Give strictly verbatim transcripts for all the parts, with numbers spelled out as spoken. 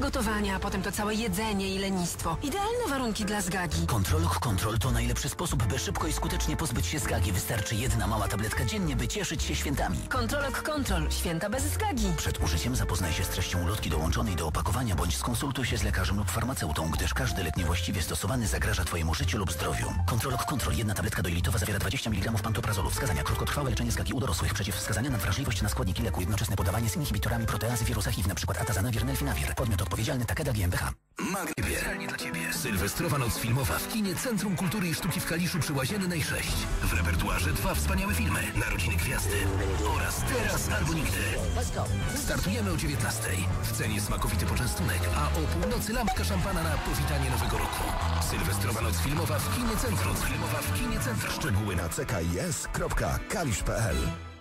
gotowania, a potem to całe jedzenie i lenistwo. Idealne warunki dla zgagi. Controlog Control to najlepszy sposób, by szybko i skutecznie pozbyć się zgagi. Wystarczy jedna mała tabletka dziennie, by cieszyć się świętami. Controlog Control. Święta bez zgagi. Przed użyciem zapoznaj się z treścią ulotki dołączonej do opakowania, bądź skonsultuj się z lekarzem lub farmaceutą, gdyż każdy lek niewłaściwie stosowany zagraża Twojemu życiu lub zdrowiu. Controlog Control. Jedna tabletka dojlitowa zawiera dwadzieścia miligramów pantoprazolu. Wskazania: krótkotrwałe leczenie zgagi u dorosłych. Przeciwwskazania na wrażliwość na składniki leku. Jednoczesne podawanie z inhibitorami proteazy wirusa H I V, np. atazanawir, nelfinawir. Podmiot odpowiedzialny: Takeda GmbH. Magniebie. dla Ciebie. Sylwestrowa noc filmowa w kinie Centrum Kultury i Sztuki w Kaliszu przy Łaziennej sześć. W repertuarze dwa wspaniałe filmy: Narodziny Gwiazdy oraz Teraz albo Nigdy. Startujemy o dziewiętnastej. W cenie smakowity poczęstunek, a o północy lampka szampana na powitanie Nowego Roku. Sylwestrowa noc filmowa w kinie Centrum. Filmowa w kinie Centrum. Szczegóły na c k i s kropka kalisz kropka p l.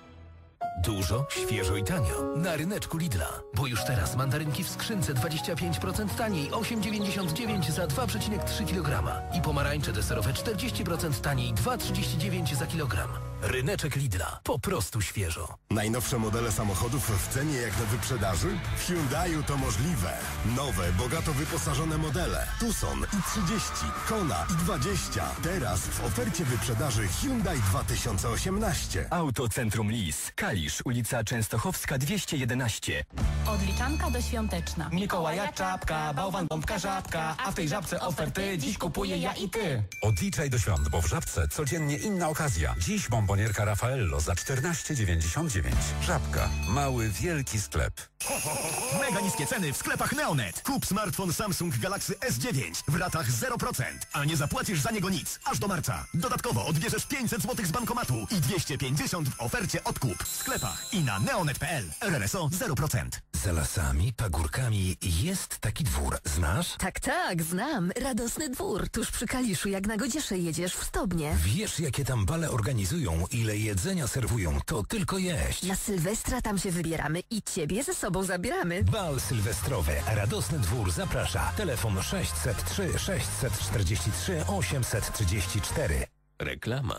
Dużo, świeżo i tanio. Na ryneczku Lidla. Bo już teraz mandarynki w skrzynce dwadzieścia pięć procent taniej, osiem dziewięćdziesiąt dziewięć za dwa przecinek trzy kilograma. I pomarańcze deserowe czterdzieści procent taniej, dwa trzydzieści dziewięć za kilogram. Ryneczek Lidla. Po prostu świeżo. Najnowsze modele samochodów w cenie jak na wyprzedaży? W Hyundaiu to możliwe. Nowe, bogato wyposażone modele. Tucson i trzydzieści, Kona i dwadzieścia. Teraz w ofercie wyprzedaży Hyundai dwa tysiące osiemnaście. Autocentrum Lis. Kalisz, ulica Częstochowska dwieście jedenaście. Odliczanka doświąteczna. Mikołaja czapka, bałwan, bombka, żabka, a w tej żabce oferty dziś kupuję ja i ty. Odliczaj do świąt, bo w żabce codziennie inna okazja. Dziś bombonierka Raffaello za czternaście dziewięćdziesiąt dziewięć. Żabka. Mały, wielki sklep. Mega niskie ceny w sklepach Neonet. Kup smartfon Samsung Galaxy S dziewięć w ratach zero procent, a nie zapłacisz za niego nic aż do marca. Dodatkowo odbierzesz pięćset złotych z bankomatu i dwieście pięćdziesiąt w ofercie odkup w sklepach i na neonet kropka p l. R R S O zero procent. Za lasami, pagórkami jest taki dwór. Znasz? Tak, tak, znam. Radosny dwór. Tuż przy Kaliszu, jak na Godziesze jedziesz w Stobnie. Wiesz, jakie tam bale organizują, ile jedzenia serwują, to tylko jeść. Na Sylwestra tam się wybieramy i ciebie ze sobą zabieramy. Bal sylwestrowy. Radosny dwór zaprasza. Telefon sześćset trzy sześćset czterdzieści trzy osiemset trzydzieści cztery. Reklama.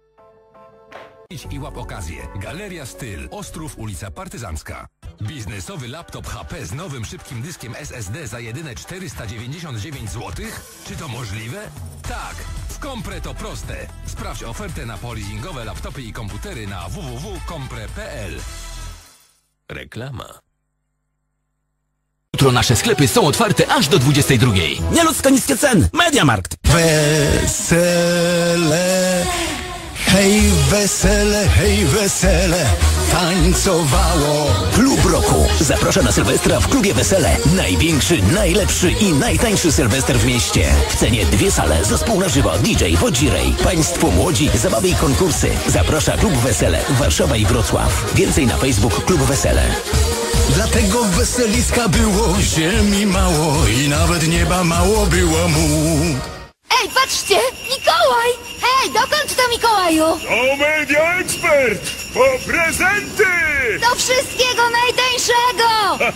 Idź i łap okazję. Galeria Styl. Ostrów, ulica Partyzancka. Biznesowy laptop H P z nowym szybkim dyskiem S S D za jedyne czterysta dziewięćdziesiąt dziewięć złotych? Czy to możliwe? Tak! W Kompre to proste. Sprawdź ofertę na polizingowe laptopy i komputery na w w w kropka kompre kropka p l. Reklama. Jutro nasze sklepy są otwarte aż do dwudziestej drugiej. Nieludzko niskie ceny. Mediamarkt. Wesele. Hej wesele, hej wesele, tańcowało. Klub Roku zaprasza na Sylwestra w klubie Wesele. Największy, najlepszy i najtańszy Sylwester w mieście. W cenie dwie sale, zespół na żywo, D J, Wodzirej, państwo młodzi, zabawy i konkursy. Zaprasza klub Wesele, Warszawa i Wrocław. Więcej na Facebook Klub Wesele. Dlatego weseliska było ziemi mało i nawet nieba mało było mu. Ej, patrzcie! Mikołaj! Hej, dokąd to, Mikołaju? To Media Expert! Po prezenty! Do wszystkiego najtańszego!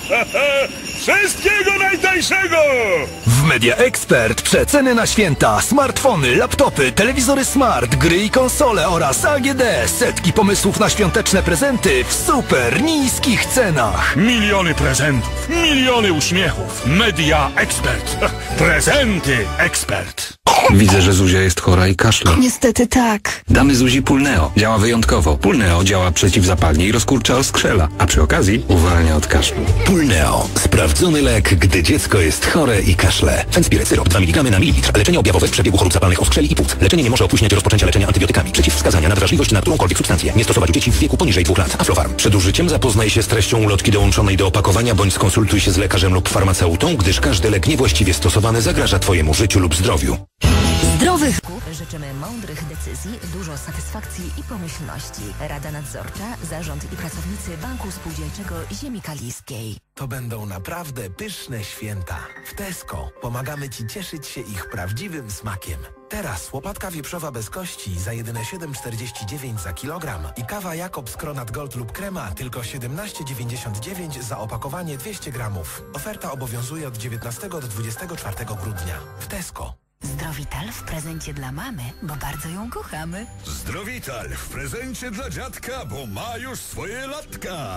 Wszystkiego najtańszego! W Media Expert przeceny na święta, smartfony, laptopy, telewizory smart, gry i konsole oraz A G D. Setki pomysłów na świąteczne prezenty w super niskich cenach. Miliony prezentów, miliony uśmiechów. Media Expert. Prezenty Expert. Widzę, że Zuzia jest chora i kaszle. Niestety tak. Damy Zuzi Pulneo. Działa wyjątkowo. Pulneo działa przeciwzapalnie i rozkurcza oskrzela, a przy okazji uwalnia od kaszlu. Pulneo. Sprawdzony lek, gdy dziecko jest chore i kaszle. Fenspiry syrop dwa miligramy na mililitr. Leczenie objawowe w przebiegu chorób zapalnych oskrzeli i płuc. Leczenie nie może opóźniać rozpoczęcia leczenia antybiotykami. Przeciwwskazania na wrażliwość na którąkolwiek substancję. Nie stosować u dzieci w wieku poniżej dwóch lat. Aflofarm. Przed użyciem zapoznaj się z treścią ulotki dołączonej do opakowania bądź skonsultuj się z lekarzem lub farmaceutą, gdyż każdy lek niewłaściwie stosowany zagraża Twojemu życiu lub zdrowiu. Zdrowych życzymy mądrych decyzji, dużo satysfakcji i pomyślności. Rada Nadzorcza, Zarząd i pracownicy Banku Spółdzielczego Ziemi Kaliskiej. To będą naprawdę pyszne święta. W Tesco pomagamy Ci cieszyć się ich prawdziwym smakiem. Teraz łopatka wieprzowa bez kości za jedyne siedem czterdzieści dziewięć za kilogram i kawa Jakobs Kronat Gold lub krema tylko siedemnaście dziewięćdziesiąt dziewięć za opakowanie dwieście gramów. Oferta obowiązuje od dziewiętnastego do dwudziestego czwartego grudnia. W Tesco. Zdrowital w prezencie dla mamy, bo bardzo ją kochamy. Zdrowital w prezencie dla dziadka, bo ma już swoje latka.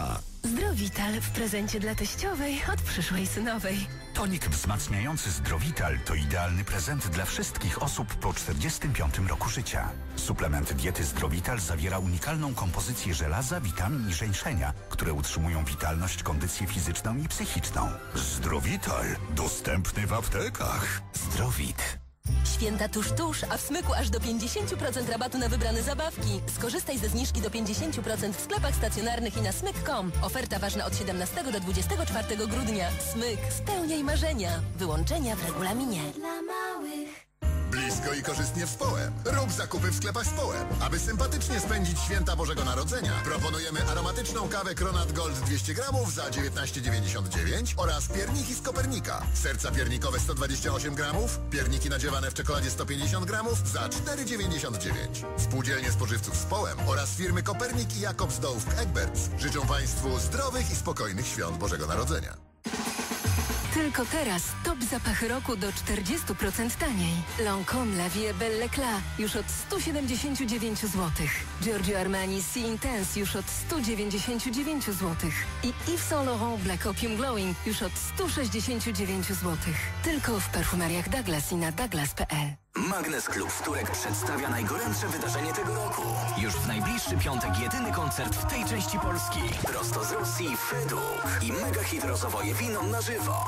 Zdrowital w prezencie dla teściowej od przyszłej synowej. Tonik wzmacniający Zdrowital to idealny prezent dla wszystkich osób po czterdziestym piątym roku życia. Suplement diety Zdrowital zawiera unikalną kompozycję żelaza, witamin i żeńszenia, które utrzymują witalność, kondycję fizyczną i psychiczną. Zdrowital dostępny w aptekach. Zdrowit. Święta tuż, tuż, a w Smyku aż do pięćdziesiąt procent rabatu na wybrane zabawki. Skorzystaj ze zniżki do pięćdziesiąt procent w sklepach stacjonarnych i na smyk kropka com. Oferta ważna od siedemnastego do dwudziestego czwartego grudnia. Smyk. Spełniaj marzenia. Wyłączenia w regulaminie. Dla małych. Blisko i korzystnie w Społem. Rób zakupy w sklepach Społem. Aby sympatycznie spędzić święta Bożego Narodzenia, proponujemy aromatyczną kawę Kronat Gold dwieście gramów za dziewiętnaście dziewięćdziesiąt dziewięć oraz pierniki z Kopernika. Serca piernikowe sto dwadzieścia osiem gramów, pierniki nadziewane w czekoladzie sto pięćdziesiąt gramów za cztery dziewięćdziesiąt dziewięć. Spółdzielnie spożywców Społem oraz firmy Kopernik i Jakobs Dołów Egberts życzą Państwu zdrowych i spokojnych świąt Bożego Narodzenia. Tylko teraz top zapachy roku do czterdzieści procent taniej. Lancôme La Vie Belle Eclat już od sto siedemdziesiąt dziewięć złotych. Giorgio Armani Sea Intense już od sto dziewięćdziesiąt dziewięć złotych. I Yves Saint Laurent Black Opium Glowing już od sto sześćdziesiąt dziewięć złotych. Tylko w perfumeriach Douglas i na douglas kropka p l. Magnes Klub Wtórek przedstawia najgorętsze wydarzenie tego roku. Już w najbliższy piątek jedyny koncert w tej części Polski. Prosto z Rosji Feduk i mega hit Rozowoje Wino na żywo.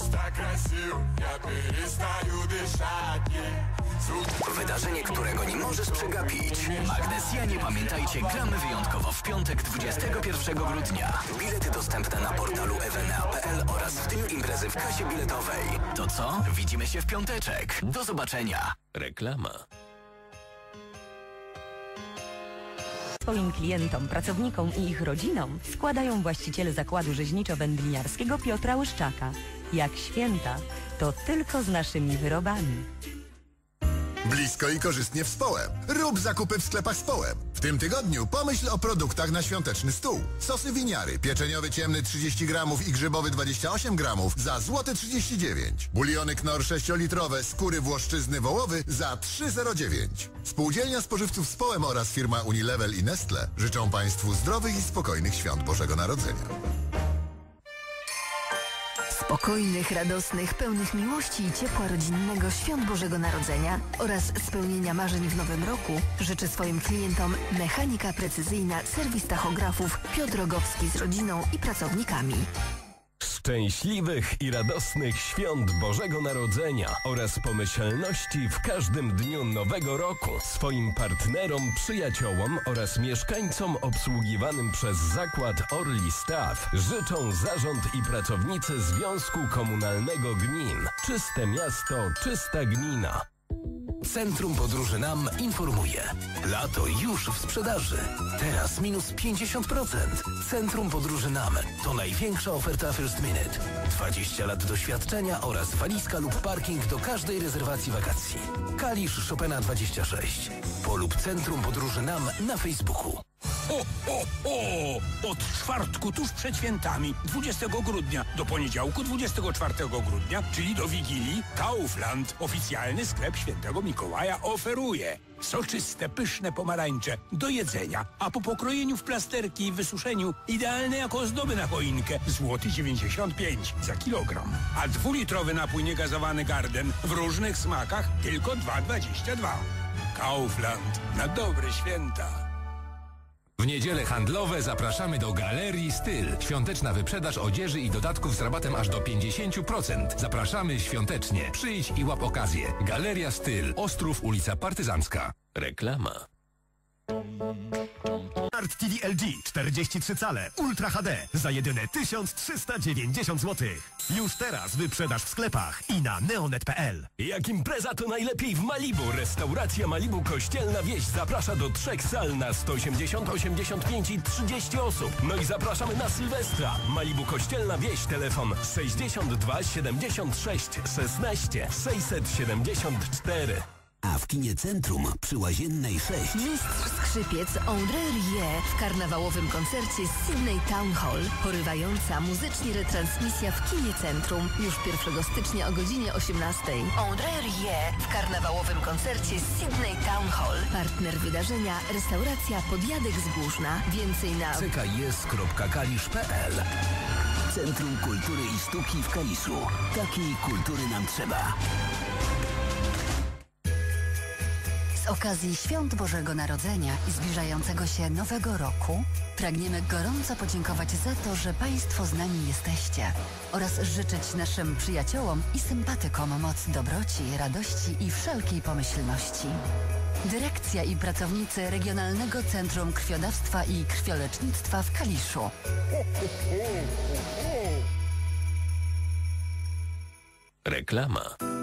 Wydarzenie, którego nie możesz przegapić. Magnesjanie, pamiętajcie, gramy wyjątkowo w piątek dwudziestego pierwszego grudnia. Bilety dostępne na portalu ewenea kropka p l oraz w dniu imprezy w kasie biletowej. To co? Widzimy się w piąteczek. Do zobaczenia. Reklama. Swoim klientom, pracownikom i ich rodzinom składają właściciele zakładu rzeźniczo-wędliniarskiego Piotra Łyszczaka. Jak święta, to tylko z naszymi wyrobami. Blisko i korzystnie w Społem. Rób zakupy w sklepach Społem. W tym tygodniu pomyśl o produktach na świąteczny stół. Sosy winiary, pieczeniowy ciemny trzydzieści gramów i grzybowy dwadzieścia osiem gramów za złote trzydzieści dziewięć. Buliony Knorr sześciolitrowe, skóry włoszczyzny wołowy za trzy zero dziewięć. Spółdzielnia Spożywców Społem oraz firma Unilevel i Nestle życzą Państwu zdrowych i spokojnych świąt Bożego Narodzenia. Spokojnych, radosnych, pełnych miłości i ciepła rodzinnego świąt Bożego Narodzenia oraz spełnienia marzeń w nowym roku życzy swoim klientom mechanika precyzyjna serwis tachografów Piotr Rogowski z rodziną i pracownikami. Szczęśliwych i radosnych świąt Bożego Narodzenia oraz pomyślności w każdym dniu nowego roku swoim partnerom, przyjaciołom oraz mieszkańcom obsługiwanym przez zakład Orli Staw życzą zarząd i pracownicy Związku Komunalnego Gmin. Czyste miasto, czysta gmina. Centrum Podróży Nam informuje. Lato już w sprzedaży. Teraz minus pięćdziesiąt procent. Centrum Podróży Nam to największa oferta First Minute. dwadzieścia lat doświadczenia oraz walizka lub parking do każdej rezerwacji wakacji. Kalisz Chopina dwadzieścia sześć. Polub Centrum Podróży Nam na Facebooku. Ho, ho, ho! Od czwartku tuż przed świętami, dwudziestego grudnia, do poniedziałku dwudziestego czwartego grudnia, czyli do Wigilii, Kaufland, oficjalny sklep Świętego Mikołaja, oferuje soczyste, pyszne pomarańcze do jedzenia, a po pokrojeniu w plasterki i wysuszeniu idealne jako ozdoby na choinkę, złoty dziewięćdziesiąt pięć za kilogram. A dwulitrowy napój niegazowany Garden w różnych smakach tylko dwa dwadzieścia dwa. Kaufland na dobre święta. W niedziele handlowe zapraszamy do Galerii Styl. Świąteczna wyprzedaż odzieży i dodatków z rabatem aż do pięćdziesiąt procent. Zapraszamy świątecznie. Przyjdź i łap okazję. Galeria Styl. Ostrów, ulica Partyzancka. Reklama. Smart T V L G czterdzieści trzy cale Ultra H D za jedyne tysiąc trzysta dziewięćdziesiąt złotych. Już teraz wyprzedaż w sklepach i na neonet kropka p l. Jak impreza to najlepiej w Malibu. Restauracja Malibu Kościelna Wieś zaprasza do trzech sal na sto osiemdziesiąt, osiemdziesiąt pięć i trzydzieści osób. No i zapraszamy na Sylwestra. Malibu Kościelna Wieś, telefon sześćdziesiąt dwa siedemdziesiąt sześć szesnaście sześćset siedemdziesiąt cztery. A w kinie Centrum przy Łaziennej sześć. Mistrz Skrzypiec André Rieu w karnawałowym koncercie z Sydney Town Hall. Porywająca muzycznie retransmisja w Kinie Centrum już pierwszego stycznia o godzinie osiemnastej. André Rieu w karnawałowym koncercie z Sydney Town Hall. Partner wydarzenia restauracja Podjadek z Głuszna. Więcej na c k i s kropka kalisz kropka p l. Centrum Kultury i Sztuki w Kaliszu. Takiej kultury nam trzeba. Z okazji Świąt Bożego Narodzenia i zbliżającego się Nowego Roku pragniemy gorąco podziękować za to, że Państwo z nami jesteście oraz życzyć naszym przyjaciołom i sympatykom moc dobroci, radości i wszelkiej pomyślności. Dyrekcja i pracownicy Regionalnego Centrum Krwiodawstwa i Krwiolecznictwa w Kaliszu. Reklama.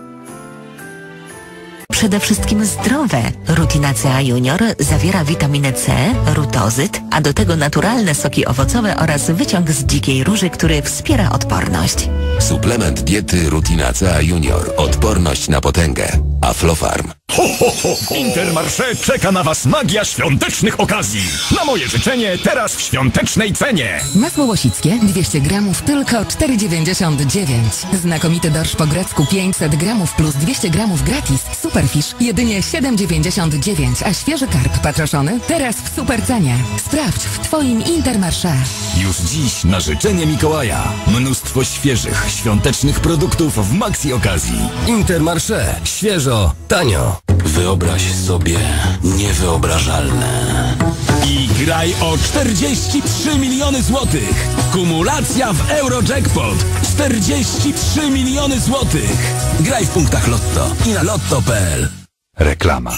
Przede wszystkim zdrowe. Rutinacea Junior zawiera witaminę C, rutozyt, a do tego naturalne soki owocowe oraz wyciąg z dzikiej róży, który wspiera odporność. Suplement diety Rutinacea Junior. Odporność na potęgę. Aflofarm. Ho, ho, ho! W Intermarché czeka na Was magia świątecznych okazji. Na moje życzenie teraz w świątecznej cenie. Masło łosickie dwieście gramów tylko cztery dziewięćdziesiąt dziewięć. Znakomity dorsz po grecku pięćset gramów plus dwieście gramów gratis. Superfish jedynie siedem dziewięćdziesiąt dziewięć, a świeży karp patroszony teraz w super cenie. Sprawdź w Twoim Intermarché. Już dziś na życzenie Mikołaja. Mnóstwo świeżych, świątecznych produktów w maxi okazji. Intermarché. Świeżo, tanio. Wyobraź sobie niewyobrażalne. I graj o czterdzieści trzy miliony złotych. Kumulacja w Eurojackpot. czterdzieści trzy miliony złotych. Graj w punktach Lotto i na lotto kropka p l. Reklama.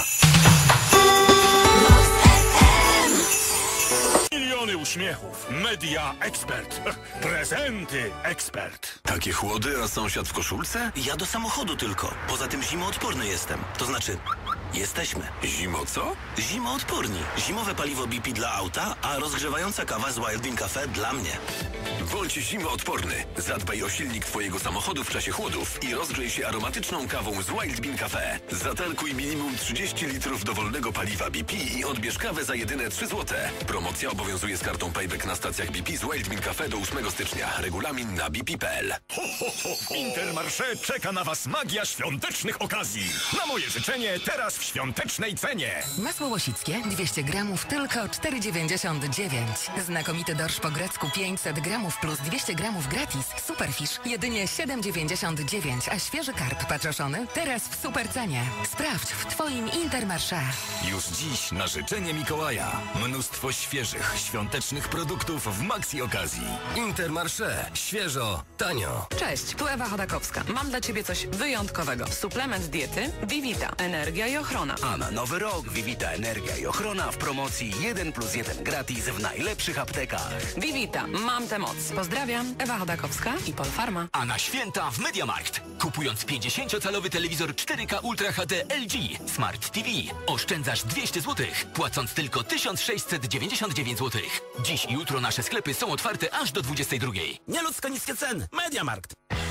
Miliony uśmiechów. Media Expert. Prezenty Expert. Takie chłody, a sąsiad w koszulce? Ja do samochodu tylko. Poza tym zimoodporny jestem. To znaczy, jesteśmy. Zimo co? Zimoodporni. Zimowe paliwo B P dla auta, a rozgrzewająca kawa z Wild Bean Cafe dla mnie. Bądź zimoodporny. Zadbaj o silnik twojego samochodu w czasie chłodów i rozgrzej się aromatyczną kawą z Wild Bean Cafe. Zatankuj minimum trzydzieści litrów dowolnego paliwa B P i odbierz kawę za jedyne trzy złote. Promocja obowiązuje z kartą Payback na stacjach B P z Wild Bean Cafe do ósmego stycznia. Regulamin na b p kropka p l. Ho, ho, ho! W Intermarché czeka na Was magia świątecznych okazji. Na moje życzenie teraz w świątecznej cenie. Masło łosickie dwieście gramów tylko cztery dziewięćdziesiąt dziewięć. Znakomity dorsz po grecku pięćset gramów plus dwieście gramów gratis. Superfish jedynie siedem dziewięćdziesiąt dziewięć, a świeży karp patroszony teraz w super cenie. Sprawdź w Twoim Intermarché. Już dziś na życzenie Mikołaja. Mnóstwo świeżych, świątecznych produktów w maxi okazji. Intermarché. Świeżo, tanio. Cześć, tu Ewa Chodakowska. Mam dla Ciebie coś wyjątkowego. Suplement diety Vivita. Energia i ochrona. A na nowy rok Vivita Energia i ochrona w promocji jeden plus jeden gratis w najlepszych aptekach. Vivita. Mam tę moc. Pozdrawiam. Ewa Chodakowska i Polfarma. A na święta w MediaMarkt. Kupując pięćdziesięciocalowy telewizor cztery K Ultra H D L G Smart T V oszczędzasz dwieście złotych, płacąc tylko tysiąc sześćset dziewięćdziesiąt dziewięć złotych. Dziś i jutro nasze sklepy są otwarte aż do dwudziestej drugiej. Nieludzko niskie ceny. MediaMarkt.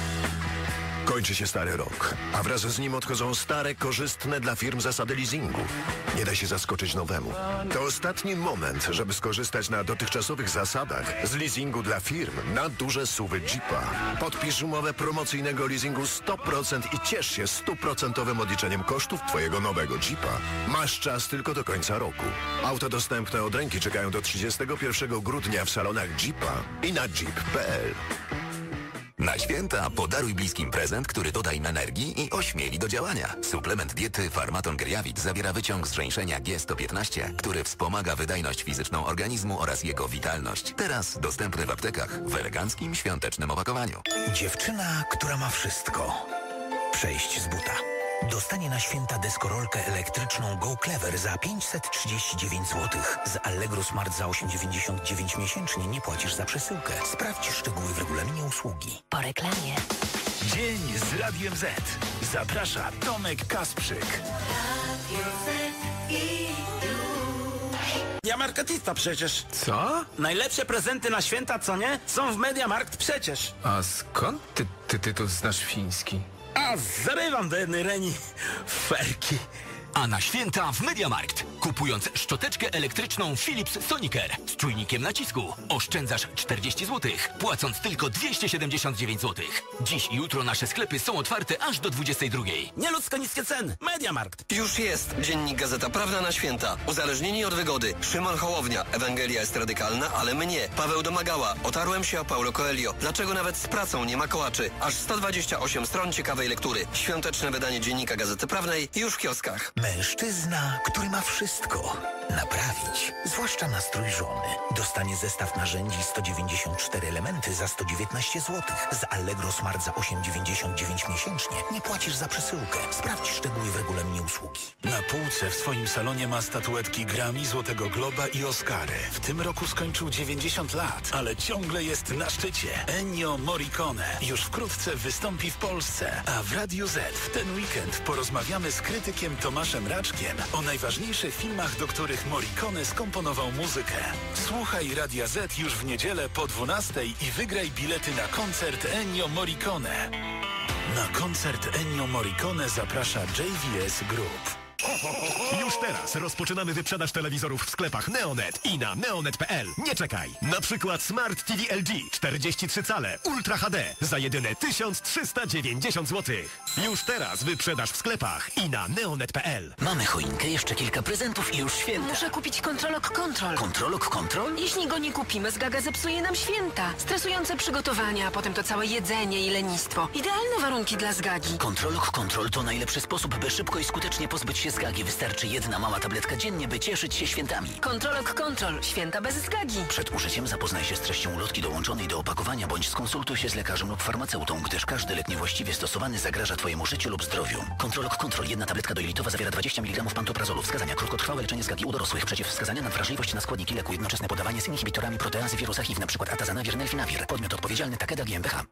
Kończy się stary rok, a wraz z nim odchodzą stare, korzystne dla firm zasady leasingu. Nie da się zaskoczyć nowemu. To ostatni moment, żeby skorzystać na dotychczasowych zasadach z leasingu dla firm na duże suwy Jeepa. Podpisz umowę promocyjnego leasingu sto procent i ciesz się stuprocentowym odliczeniem kosztów Twojego nowego Jeepa. Masz czas tylko do końca roku. Auta dostępne od ręki czekają do trzydziestego pierwszego grudnia w salonach Jeepa i na jeep kropka p l. Na święta podaruj bliskim prezent, który doda im energii i ośmieli do działania. Suplement diety Farmaton Geriavit zawiera wyciąg z żeńszenia G sto piętnaście, który wspomaga wydajność fizyczną organizmu oraz jego witalność. Teraz dostępny w aptekach w eleganckim, świątecznym opakowaniu. Dziewczyna, która ma wszystko. Przejść z buta. Dostanie na święta deskorolkę elektryczną Go Clever za pięćset trzydzieści dziewięć złotych. Z Allegro Smart za osiem dziewięćdziesiąt dziewięć miesięcznie nie płacisz za przesyłkę. Sprawdź szczegóły w regulaminie usługi. Po reklamie. Dzień z Radiem Z. Zaprasza Tomek Kasprzyk. Ja marketista przecież. Co? Najlepsze prezenty na święta, co nie? Są w MediaMarkt przecież. A skąd ty, ty, ty tu znasz fiński? A zarywam do jednej reni ferki. A na święta w MediaMarkt. Kupując szczoteczkę elektryczną Philips Sonicare z czujnikiem nacisku oszczędzasz czterdzieści złotych, płacąc tylko dwieście siedemdziesiąt dziewięć złotych. Dziś i jutro nasze sklepy są otwarte aż do dwudziestej drugiej. Nieludzko niskie ceny. Mediamarkt. Już jest. Dziennik Gazeta Prawna na święta. Uzależnieni od wygody. Szymon Hołownia. Ewangelia jest radykalna, ale mnie. Paweł Domagała. Otarłem się o Paulo Coelho. Dlaczego nawet z pracą nie ma kołaczy? Aż sto dwadzieścia osiem stron ciekawej lektury. Świąteczne wydanie Dziennika Gazety Prawnej już w kioskach. Mężczyzna, który ma wszystko naprawić, zwłaszcza nastrój żony. Dostanie zestaw narzędzi sto dziewięćdziesiąt cztery elementy za sto dziewiętnaście złotych. Z Allegro Smart za osiem dziewięćdziesiąt dziewięć miesięcznie. Nie płacisz za przesyłkę. Sprawdź szczegóły w regulaminie usługi. Na półce w swoim salonie ma statuetki Grammy, Złotego Globa i Oscary. W tym roku skończył dziewięćdziesiąt lat, ale ciągle jest na szczycie. Ennio Morricone już wkrótce wystąpi w Polsce, a w Radiu Z w ten weekend porozmawiamy z krytykiem Tomaszem Raczkiem o najważniejszych filmach, do których Morricone skomponował muzykę. Słuchaj Radia Z już w niedzielę po dwunastej i wygraj bilety na koncert Ennio Morricone. Na koncert Ennio Morricone zaprasza J V S Group. Już teraz rozpoczynamy wyprzedaż telewizorów w sklepach Neonet i na neonet kropka p l. Nie czekaj! Na przykład Smart T V L G czterdzieści trzy cale Ultra H D za jedyne tysiąc trzysta dziewięćdziesiąt złotych. Już teraz wyprzedaż w sklepach i na neonet kropka p l. Mamy choinkę, jeszcze kilka prezentów i już święta. Muszę kupić kontrolok kontrol. Kontrolok kontrol? Jeśli go nie kupimy, Zgaga zepsuje nam święta. Stresujące przygotowania, a potem to całe jedzenie i lenistwo. Idealne warunki dla Zgagi. Kontrolok kontrol to najlepszy sposób, by szybko i skutecznie pozbyć się Zgagi. Wystarczy jedna mała tabletka dziennie, by cieszyć się świętami. Kontrolok kontrol. Święta bez Zgagi. Przed użyciem zapoznaj się z treścią ulotki dołączonej do opakowania, bądź skonsultuj się z lekarzem lub farmaceutą, gdyż każdy lek niewłaściwie stosowany zagraża Twojemu życiu lub zdrowiu. Kontrolok kontrol. Jedna tabletka dojlitowa zawiera dwadzieścia miligramów pantoprazolu. Wskazania: krótkotrwałe leczenie Zgagi u dorosłych. Przeciwwskazania: nadwrażliwość na składniki leku. Jednoczesne podawanie z inhibitorami proteazy wirusa H I V, np. atazanawir, nelfinawir. Podmiot odpowiedzialny: Takeda G m b H.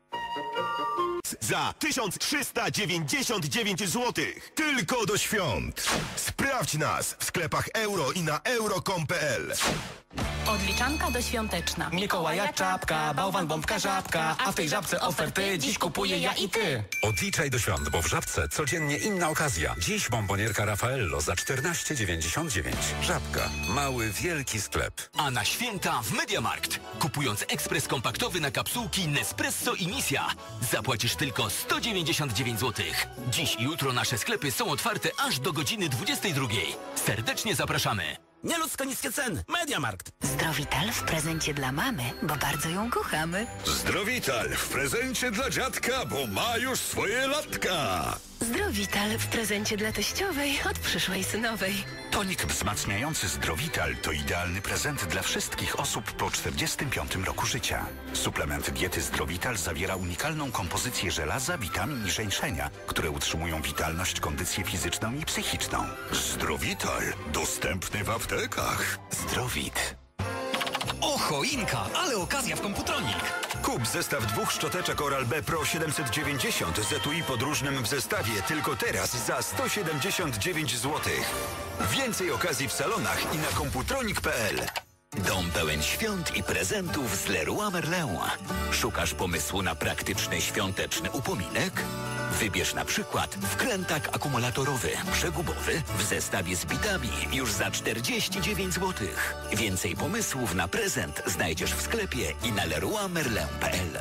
Za tysiąc trzysta dziewięćdziesiąt dziewięć złotych. Tylko do świąt. Sprawdź nas w sklepach euro i na euro kropka com kropka p l. Odliczanka doświąteczna. Mikołaja czapka, bałwan, bombka, żabka, a w tej żabce oferty dziś kupuję ja i ty. Odliczaj do świąt, bo w Żabce codziennie inna okazja. Dziś bombonierka Raffaello za czternaście dziewięćdziesiąt dziewięć. Żabka. Mały, wielki sklep. A na święta w Mediamarkt. Kupując ekspres kompaktowy na kapsułki Nespresso i Misja, zapłacisz tylko sto dziewięćdziesiąt dziewięć złotych. Dziś i jutro nasze sklepy są otwarte aż do godziny dwudziestej drugiej. Serdecznie zapraszamy. Nieludzko niskie ceny. Mediamarkt. Zdrowital w prezencie dla mamy, bo bardzo ją kochamy. Zdrowital w prezencie dla dziadka, bo ma już swoje latka. Zdrowital w prezencie dla teściowej od przyszłej synowej. Tonik wzmacniający Zdrowital to idealny prezent dla wszystkich osób po czterdziestym piątym roku życia. Suplement diety Zdrowital zawiera unikalną kompozycję żelaza, witamin i żeńszenia, które utrzymują witalność, kondycję fizyczną i psychiczną. Zdrowital dostępny w aptekach. Zdrowit. O, choinka, ale okazja w Komputronik. Kup zestaw dwóch szczoteczek Oral-B Pro siedemset dziewięćdziesiąt z etui podróżnym w zestawie tylko teraz za sto siedemdziesiąt dziewięć złotych. Więcej okazji w salonach i na komputronik kropka p l. Dom pełen świąt i prezentów z Leroy Merlin. Szukasz pomysłu na praktyczny świąteczny upominek? Wybierz na przykład wkrętak akumulatorowy przegubowy w zestawie z bitami już za czterdzieści dziewięć złotych. Więcej pomysłów na prezent znajdziesz w sklepie i na leroy merlin kropka p l.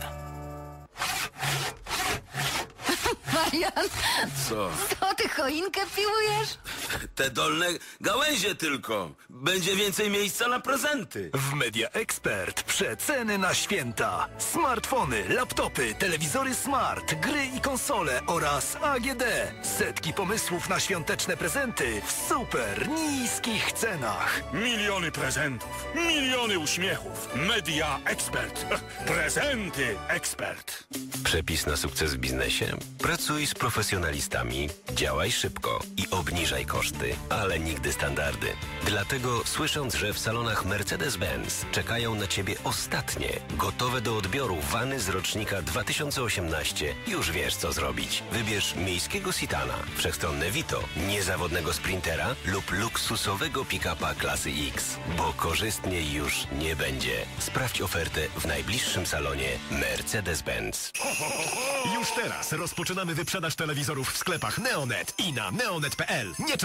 Marian, Co? co ty choinkę piłujesz? Te dolne gałęzie tylko. Będzie więcej miejsca na prezenty. W Media Expert przeceny na święta. Smartfony, laptopy, telewizory smart, gry i konsole oraz A G D. Setki pomysłów na świąteczne prezenty w super niskich cenach. Miliony prezentów, miliony uśmiechów. Media Expert. Prezenty Expert. Przepis na sukces w biznesie? Pracuj z profesjonalistami, działaj szybko i obniżaj koszty, ale nigdy standardy. Dlatego słysząc, że w salonach Mercedes-Benz czekają na Ciebie ostatnie, gotowe do odbioru wany z rocznika dwa tysiące osiemnaście, już wiesz co zrobić. Wybierz miejskiego Citana, wszechstronne Vito, niezawodnego Sprintera lub luksusowego pick-upa klasy X, bo korzystniej już nie będzie. Sprawdź ofertę w najbliższym salonie Mercedes-Benz. Już teraz rozpoczynamy wyprzedaż telewizorów w sklepach Neonet i na neonet kropka p l. Nie czekaj!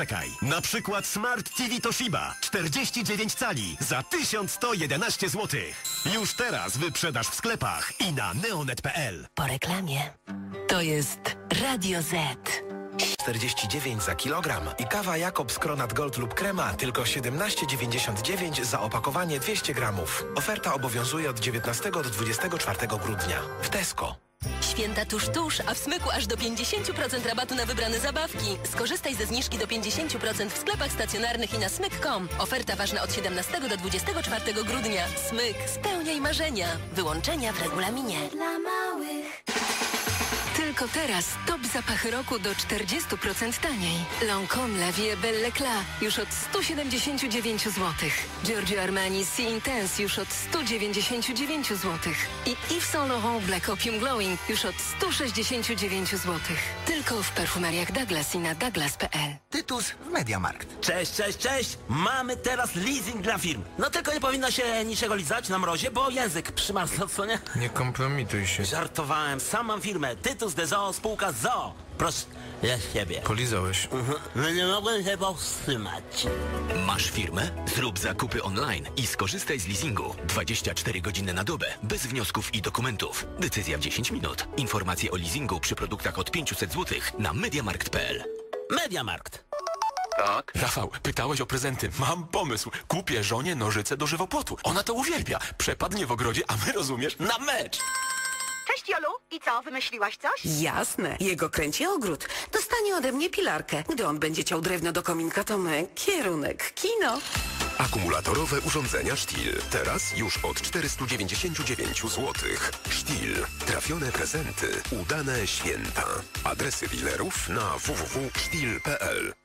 poczekaj. Na przykład Smart T V Toshiba czterdzieści dziewięć cali za tysiąc sto jedenaście złotych. Już teraz wyprzedaż w sklepach i na neonet kropka p l. Po reklamie. To jest Radio Z. czterdzieści dziewięć za kilogram i kawa Jakobs Kronat Gold lub krema tylko siedemnaście dziewięćdziesiąt dziewięć za opakowanie dwieście gramów. Oferta obowiązuje od dziewiętnastego do dwudziestego czwartego grudnia w Tesco. Święta tuż, tuż, a w Smyku aż do pięćdziesiąt procent rabatu na wybrane zabawki. Skorzystaj ze zniżki do pięćdziesiąt procent w sklepach stacjonarnych i na smyk kropka com. Oferta ważna od siedemnastego do dwudziestego czwartego grudnia. Smyk, spełniaj marzenia. Wyłączenia w regulaminie. Dla małych. Tylko teraz top zapachy roku do czterdzieści procent taniej. Lancôme La Vie Belle Eclat już od sto siedemdziesiąt dziewięć złotych. Giorgio Armani Si Intense już od sto dziewięćdziesiąt dziewięć złotych. I Yves Saint Laurent Black Opium Glowing już od sto sześćdziesiąt dziewięć złotych. Tylko w perfumeriach Douglas i na douglas kropka p l. Tytus w Mediamarkt. Cześć, cześć, cześć! Mamy teraz leasing dla firm. No tylko nie powinno się niczego lizać na mrozie, bo język przymarzł, co nie? Nie kompromituj się. Żartowałem, sam mam firmę. Tytus de Zoo, spółka z Zoo. Proszę, ja z siebie. Polizałeś. Mhm. No nie mogłem się powstrzymać. Masz firmę? Zrób zakupy online i skorzystaj z leasingu. dwadzieścia cztery godziny na dobę, bez wniosków i dokumentów. Decyzja w dziesięć minut. Informacje o leasingu przy produktach od pięćset złotych na mediamarkt kropka p l. Mediamarkt. Tak? Rafał, pytałeś o prezenty. Mam pomysł. Kupię żonie nożyce do żywopłotu. Ona to uwielbia. Przepadnie w ogrodzie, a my, rozumiesz, na mecz. Cześć Jolu, i co, wymyśliłaś coś? Jasne, jego kręci ogród. Dostanie ode mnie pilarkę. Gdy on będzie ciął drewno do kominka, to my kierunek kino. Akumulatorowe urządzenia Stihl. Teraz już od czterysta dziewięćdziesiąt dziewięć złotych. Stihl. Trafione prezenty. Udane święta. Adresy dealerów na w w w kropka stihl kropka p l.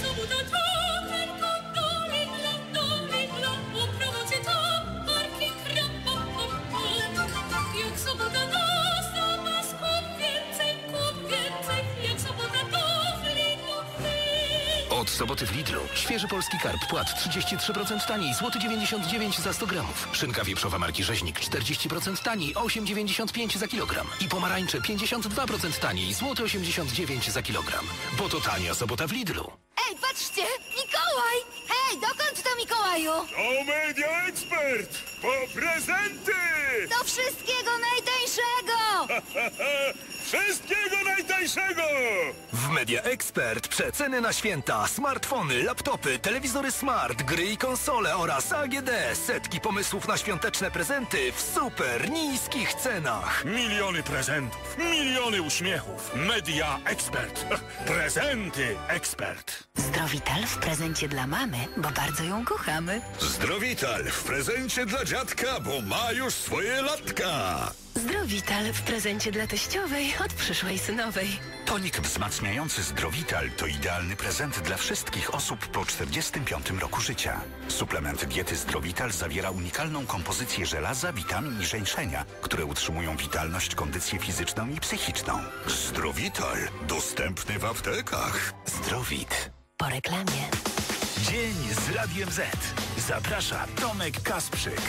Od soboty w Lidlu świeży polski karp płat trzydzieści trzy procent taniej, złoty dziewięćdziesiąt dziewięć za sto gramów. Szynka wieprzowa marki Rzeźnik czterdzieści procent taniej, osiem dziewięćdziesiąt pięć za kilogram. I pomarańcze pięćdziesiąt dwa procent taniej, złoty osiemdziesiąt dziewięć za kilogram. Bo to tania sobota w Lidlu. Ej, patrzcie! Mikołaj! Hej, dokąd to, Mikołaju? To Media Expert! Po prezenty! Do wszystkiego najtańszego! Wszystkiego najtańszego! W Media Expert przeceny na święta, smartfony, laptopy, telewizory smart, gry i konsole oraz A G D. Setki pomysłów na świąteczne prezenty w super niskich cenach. Miliony prezentów, miliony uśmiechów. Media Expert. Prezenty Expert. Zdrowital w prezencie dla mamy, bo bardzo ją kochamy. Zdrowital w prezencie dla dziadka, bo ma już swoje latka. Zdrowital w prezencie dla teściowej od przyszłej synowej. Tonik wzmacniający Zdrowital to idealny prezent dla wszystkich osób po czterdziestym piątym roku życia. Suplement diety Zdrowital zawiera unikalną kompozycję żelaza, witamin i żeńszenia, które utrzymują witalność, kondycję fizyczną i psychiczną. Zdrowital dostępny w aptekach. Zdrowit. Po reklamie. Dzień z Radiem Z. Zaprasza Tomek Kasprzyk.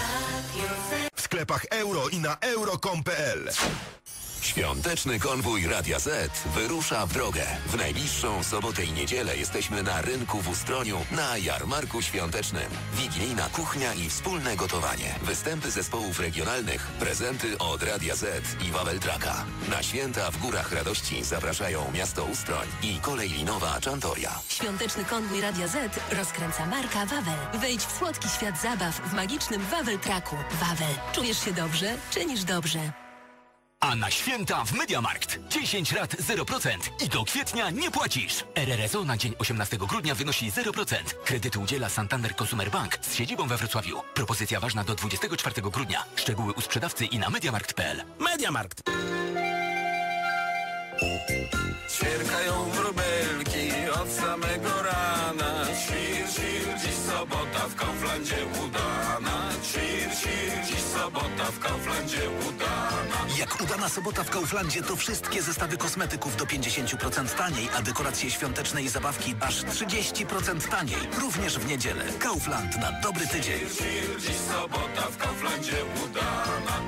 W sklepach euro i na euro kropka com kropka p l. Świąteczny konwój Radia Z wyrusza w drogę. W najbliższą sobotę i niedzielę jesteśmy na rynku w Ustroniu na jarmarku świątecznym. Wigilijna kuchnia i wspólne gotowanie. Występy zespołów regionalnych, prezenty od Radia Z i Wawel Traka. Na święta w Górach Radości zapraszają miasto Ustroń i kolej linowa Czantoria. Świąteczny konwój Radia Z rozkręca marka Wawel. Wejdź w słodki świat zabaw w magicznym Wawel Traku. Wawel. Czujesz się dobrze? Czynisz dobrze. A na święta w Mediamarkt dziesięć rat zero procent i do kwietnia nie płacisz. R R S O na dzień osiemnastego grudnia wynosi zero procent. Kredyty udziela Santander Consumer Bank z siedzibą we Wrocławiu. Propozycja ważna do dwudziestego czwartego grudnia. Szczegóły u sprzedawcy i na mediamarkt kropka p l. Mediamarkt. Ćwierkają wróbelki od samego rana. Świr, świr, dziś sobota w Kauflandzie udana. Świr, świr, dziś sobota w Kauflandzie udana. Jak udana sobota w Kauflandzie, to wszystkie zestawy kosmetyków do pięćdziesiąt procent taniej, a dekoracje świąteczne i zabawki aż trzydzieści procent taniej. Również w niedzielę. Kaufland na dobry tydzień. Świr, świr, dziś sobota w Kauflandzie udana.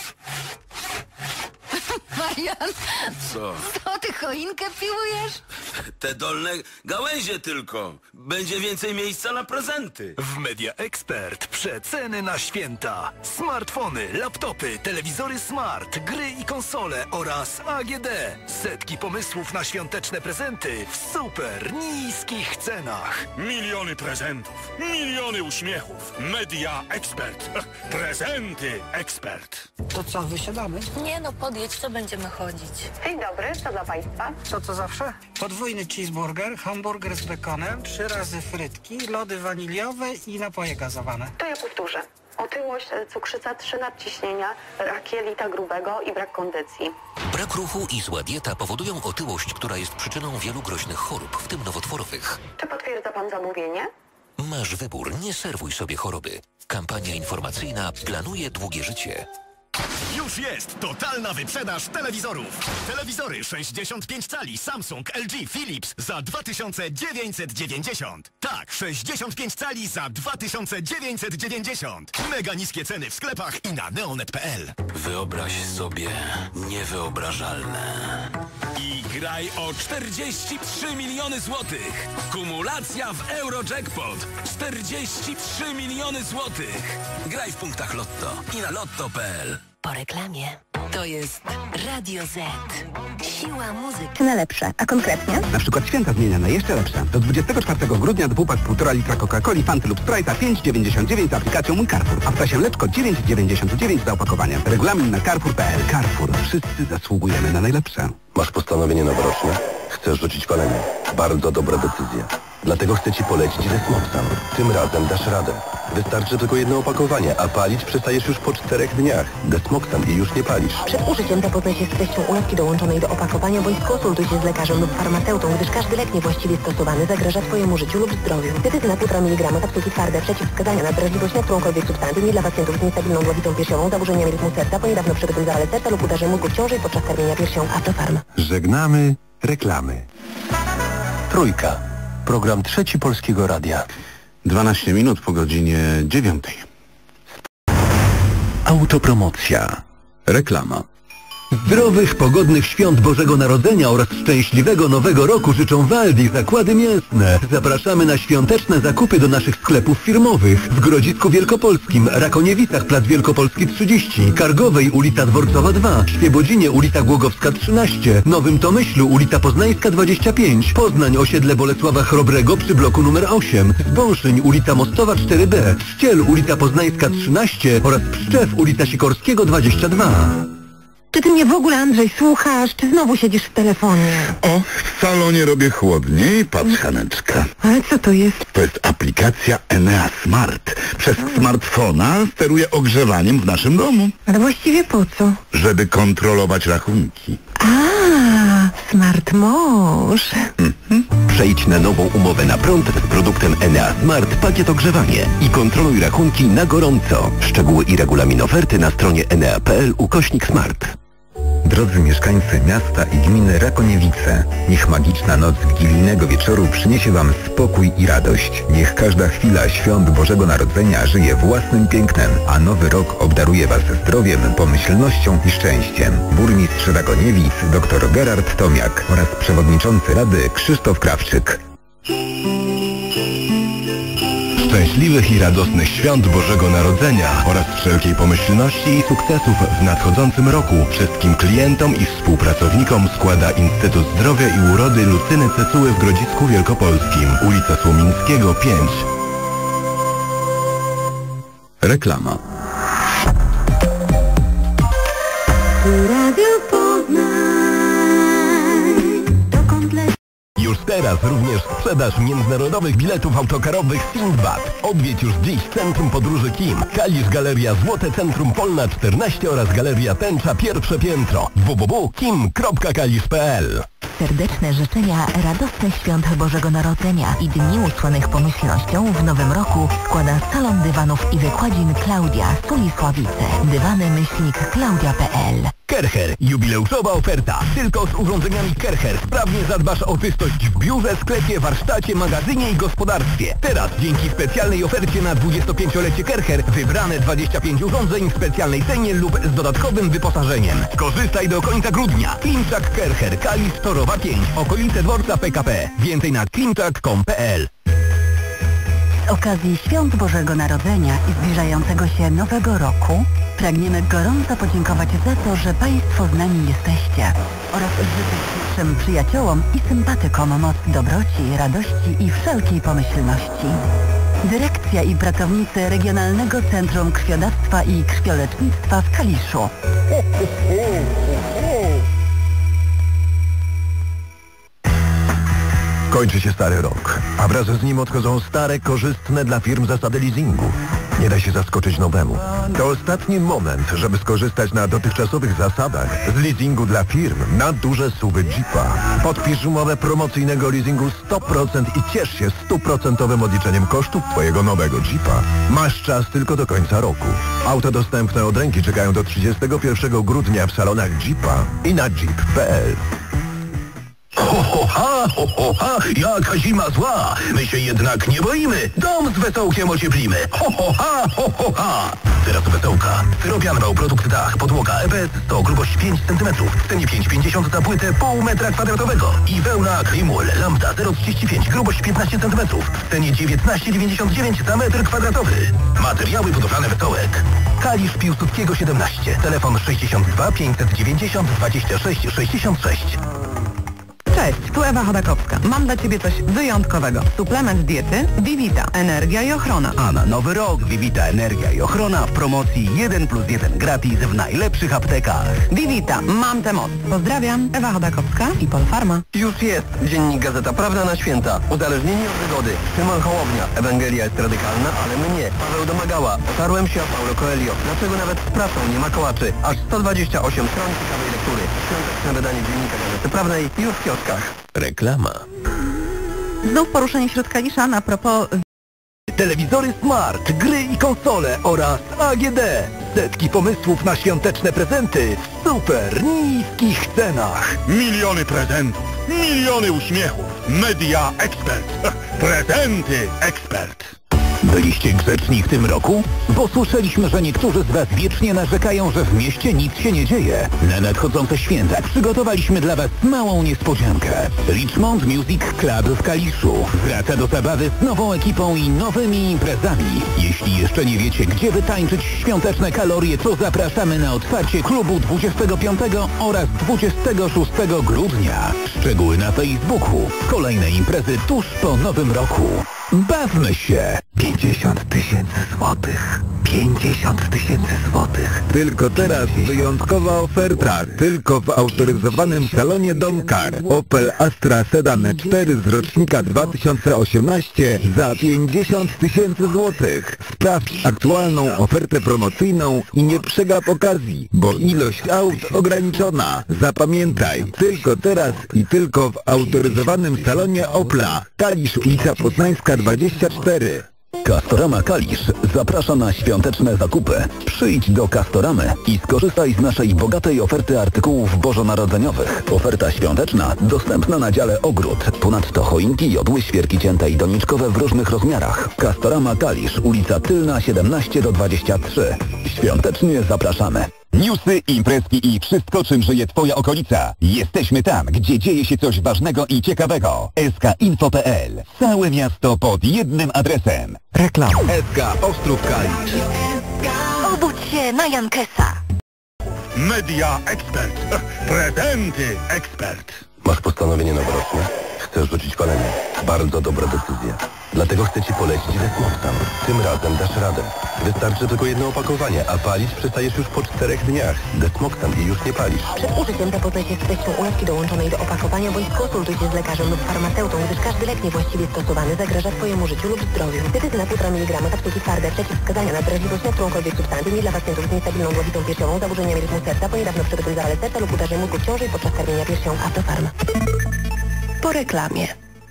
Marian, Co? co ty choinkę piłujesz? te dolne gałęzie tylko. Będzie więcej miejsca na prezenty. W Media Expert przeceny na święta. Smartfony, laptopy, telewizory smart, gry i konsole oraz A G D. Setki pomysłów na świąteczne prezenty w super niskich cenach. Miliony prezentów, miliony uśmiechów. Media Expert. Prezenty Expert. To co, wysiadamy? Nie no, podjedź, co będziemy chodzić. Dzień dobry, co dla Państwa? Co to zawsze? Podwójny cheeseburger, hamburger z bekonem, trzy razy frytki, lody waniliowe i napoje gazowane. To ja powtórzę. Otyłość, cukrzyca, trzy nadciśnienia, rak jelita grubego i brak kondycji. Brak ruchu i zła dieta powodują otyłość, która jest przyczyną wielu groźnych chorób, w tym nowotworowych. Czy potwierdza Pan zamówienie? Masz wybór, nie serwuj sobie choroby. Kampania informacyjna planuje długie życie. Już jest totalna wyprzedaż telewizorów. Telewizory sześćdziesiąt pięć cali Samsung, L G, Philips za dwa tysiące dziewięćset dziewięćdziesiąt. Tak, sześćdziesiąt pięć cali za dwa tysiące dziewięćset dziewięćdziesiąt. Mega niskie ceny w sklepach i na neonet kropka p l. Wyobraź sobie niewyobrażalne. I graj o czterdzieści trzy miliony złotych. Kumulacja w Eurojackpot. czterdzieści trzy miliony złotych. Graj w punktach Lotto i na lotto kropka p l. Po reklamie. To jest Radio Z. Siła muzyki. Czy na lepsze, a konkretnie? Na przykład święta zmienia na jeszcze lepsze. Do dwudziestego czwartego grudnia dwupak półtora litra Coca-Coli, Fanty lub Sprite'a pięć dziewięćdziesiąt dziewięć z aplikacją Mój Carrefour. A w czasie mleczko dziewięć dziewięćdziesiąt dziewięć za opakowanie. Regulamin na carrefour kropka p l. Carrefour. Wszyscy zasługujemy na najlepsze. Masz postanowienie noworoczne? Chcesz rzucić palenie? Bardzo dobra decyzja. Dlatego chcę Ci polecić Desmoxan. Tym razem dasz radę. Wystarczy tylko jedno opakowanie, a palić przestajesz już po czterech dniach. Desmoxan i już nie palisz. Przed użyciem zapoznaj się z treścią ulotki dołączonej do opakowania bądź skonsultuj się z lekarzem lub farmaceutą, gdyż każdy lek niewłaściwie stosowany zagraża Twojemu życiu lub zdrowiu. Cytyzyna półtora miligrama, kapsułki twarde, przeciwwskazania na wrażliwość na którąkolwiek substancję, nie dla pacjentów z niestabilną głowicą piersiową, zaburzeniami rytmu serca, po niedawno przebytym zawale serca lub udarze mózgu w ciąży i podczas karmienia piersią. Aftofarm. Żegnamy reklamy. Trójka. Program Trzeci Polskiego Radia. dwanaście minut po godzinie dziewiątej. Autopromocja. Reklama. Zdrowych, pogodnych świąt Bożego Narodzenia oraz szczęśliwego Nowego Roku życzą Waldi Zakłady Mięsne. Zapraszamy na świąteczne zakupy do naszych sklepów firmowych w Grodzisku Wielkopolskim, Rakoniewicach, Plac Wielkopolski trzydzieści, Kargowej, ulica Dworcowa dwa, Świebodzinie, ulica Głogowska trzynaście, Nowym Tomyślu, ulica Poznańska dwadzieścia pięć, Poznań, osiedle Bolesława Chrobrego przy bloku numer osiem, Zbąszyń, ulica Mostowa cztery b, Ściel, ulica Poznańska trzynaście oraz Pszczew, ulica Sikorskiego dwadzieścia dwa. Czy ty mnie w ogóle, Andrzej, słuchasz? Czy znowu siedzisz w telefonie? E? W salonie robię chłodniej, patrz, Haneczka. Ale co to jest? To jest aplikacja Enea Smart. Przez smartfona steruję ogrzewaniem w naszym domu. Ale właściwie po co? Żeby kontrolować rachunki. A, smart mąż. Mhm. Przejdź na nową umowę na prąd z produktem Enea Smart Pakiet Ogrzewanie i kontroluj rachunki na gorąco. Szczegóły i regulamin oferty na stronie enea kropka p l ukośnik smart. Drodzy mieszkańcy miasta i gminy Rakoniewice, niech magiczna noc wigilijnego wieczoru przyniesie Wam spokój i radość. Niech każda chwila świąt Bożego Narodzenia żyje własnym pięknem, a nowy rok obdaruje Was zdrowiem, pomyślnością i szczęściem. Burmistrz Rakoniewic dr Gerard Tomiak oraz przewodniczący Rady Krzysztof Krawczyk. Szczęśliwych i radosnych świąt Bożego Narodzenia oraz wszelkiej pomyślności i sukcesów w nadchodzącym roku wszystkim klientom i współpracownikom składa Instytut Zdrowia i Urody Lucyny Cecuły w Grodzisku Wielkopolskim, ulica Słomińskiego pięć. Reklama. Już teraz również sprzedaż międzynarodowych biletów autokarowych Sindbad. Odwiedź już dziś Centrum Podróży Kim, Kalisz Galeria Złote Centrum Polna czternaście oraz Galeria Tęcza Pierwsze Piętro. w w w kropka kim kropka kalisz kropka p l. Serdeczne życzenia radosnych świąt Bożego Narodzenia i dni usłonych pomyślnością w nowym roku składa Salon Dywanów i Wykładzin Klaudia, Solisławice. Dywany myślnik klaudia kropka p l. Kercher. Jubileuszowa oferta. Tylko z urządzeniami Kercher sprawnie zadbasz o czystość w biurze, sklepie, warsztacie, magazynie i gospodarstwie. Teraz dzięki specjalnej ofercie na dwudziestopięciolecie Kercher wybrane dwadzieścia pięć urządzeń w specjalnej cenie lub z dodatkowym wyposażeniem. Skorzystaj do końca grudnia. Klimczak Kercher, Kalisz Torowa pięć, okolice dworca P K P. Więcej na klimczak kropka com kropka p l. Z okazji Świąt Bożego Narodzenia i zbliżającego się Nowego Roku pragniemy gorąco podziękować za to, że Państwo z nami jesteście oraz życzyć naszym przyjaciołom i sympatykom moc dobroci, radości i wszelkiej pomyślności. Dyrekcja i pracownicy Regionalnego Centrum Krwiodawstwa i Krwiolecznictwa w Kaliszu. Kończy się stary rok, a wraz z nim odchodzą stare, korzystne dla firm zasady leasingu. Nie da się zaskoczyć nowemu. To ostatni moment, żeby skorzystać na dotychczasowych zasadach z leasingu dla firm na duże suwy Jeepa. Podpisz umowę promocyjnego leasingu sto procent i ciesz się stuprocentowym odliczeniem kosztów twojego nowego Jeepa. Masz czas tylko do końca roku. Auta dostępne od ręki czekają do trzydziestego pierwszego grudnia w salonach Jeepa i na jeep kropka p l. Ho, ho, ha, ho, ho, ha, jaka zima zła! My się jednak nie boimy! Dom z wesołkiem ocieplimy! Ho, ho, ha, ho, ho, ha! Teraz wesołka. Styropian, produkt dach, podłoga E P S sto, grubość pięć centymetrów, w cenie pięć pięćdziesiąt za płytę pół metra kwadratowego. I wełna Klimul, lambda zero trzydzieści pięć, grubość piętnaście centymetrów, w cenie dziewiętnaście dziewięćdziesiąt dziewięć za metr kwadratowy. Materiały budowlane wesołek. Kalisz Piłsudskiego siedemnaście, telefon sześćdziesiąt dwa pięćset dziewięćdziesiąt dwadzieścia sześć sześćdziesiąt sześć. Cześć, tu Ewa Chodakowska. Mam dla Ciebie coś wyjątkowego. Suplement diety Vivita, energia i ochrona. A na nowy rok Vivita, energia i ochrona w promocji jeden plus jeden gratis w najlepszych aptekach. Vivita, mam tę moc. Pozdrawiam, Ewa Chodakowska i Polfarma. Już jest. Dziennik Gazeta Prawda na święta. Uzależnieni od wygody. Szymon Hołownia. Ewangelia jest radykalna, ale my nie. Paweł Domagała. Otarłem się o Paulo Coelho. Dlaczego nawet z pracą nie ma kołaczy? Aż sto dwadzieścia osiem stron ciekawej lektury. Świąteczne wydanie Dziennika Gazety Prawnej już w kioskach. Reklama. Znów poruszenie wśród Kalisza na propos... Telewizory Smart, gry i konsole oraz A G D. Setki pomysłów na świąteczne prezenty w super niskich cenach. Miliony prezentów, miliony uśmiechów. Media Expert. Prezenty Expert. Byliście grzeczni w tym roku? Bo słyszeliśmy, że niektórzy z Was wiecznie narzekają, że w mieście nic się nie dzieje. Na nadchodzące święta przygotowaliśmy dla Was małą niespodziankę. Richmond Music Club w Kaliszu wraca do zabawy z nową ekipą i nowymi imprezami. Jeśli jeszcze nie wiecie, gdzie wytańczyć świąteczne kalorie, to zapraszamy na otwarcie klubu dwudziestego piątego oraz dwudziestego szóstego grudnia. Szczegóły na Facebooku. Kolejne imprezy tuż po nowym roku. Bawmy się! pięćdziesiąt tysięcy złotych. pięćdziesiąt tysięcy złotych. Tylko teraz wyjątkowa oferta. Tylko w autoryzowanym salonie Domcar. Opel Astra Sedan cztery z rocznika dwa tysiące osiemnaście za pięćdziesiąt tysięcy złotych. Sprawdź aktualną ofertę promocyjną i nie przegap okazji, bo ilość aut ograniczona. Zapamiętaj, tylko teraz i tylko w autoryzowanym salonie Opla. Kalisz, ulica Poznańska dwadzieścia cztery. Castorama Kalisz zaprasza na świąteczne zakupy. Przyjdź do Castoramy i skorzystaj z naszej bogatej oferty artykułów bożonarodzeniowych. Oferta świąteczna dostępna na dziale ogród. Ponadto choinki, jodły, świerki cięte i doniczkowe w różnych rozmiarach. Castorama Kalisz, ulica Tylna siedemnaście do dwudziestu trzech. Świątecznie zapraszamy. Newsy, imprezki i wszystko, czym żyje Twoja okolica. Jesteśmy tam, gdzie dzieje się coś ważnego i ciekawego. S K info kropka p l. Całe miasto pod jednym adresem. Reklama. S K Ostrów Kalisz. Obudź się na Jankesa. Media Expert. Prezenty Expert. Masz postanowienie noworoczne? Chcesz rzucić palenie? Bardzo dobra decyzja. Dlatego chcę Ci polecić Desmopsan. Tym razem dasz radę. Wystarczy tylko jedno opakowanie, a palić przestajesz już po czterech dniach. Desmopsan i już nie palisz. Przed użyciem zapoznaj się z treścią ulotki dołączonej do opakowania bądź skonsultuj się z lekarzem lub farmaceutą, gdyż każdy lek niewłaściwie stosowany zagraża Twojemu życiu lub zdrowiu. Cytyzyna półtora miligrama kapsułki twarde, przeciwwskazania na drażliwość na którąkolwiek substancję, nie dla pacjentów z niestabilną głowicą piersiową, zaburzeniami rytmu serca, po niedawno przebytym zawale serca lub udarze mózgu w ciąży i podczas karmienia piersią. Aftofarm. Po reklamie.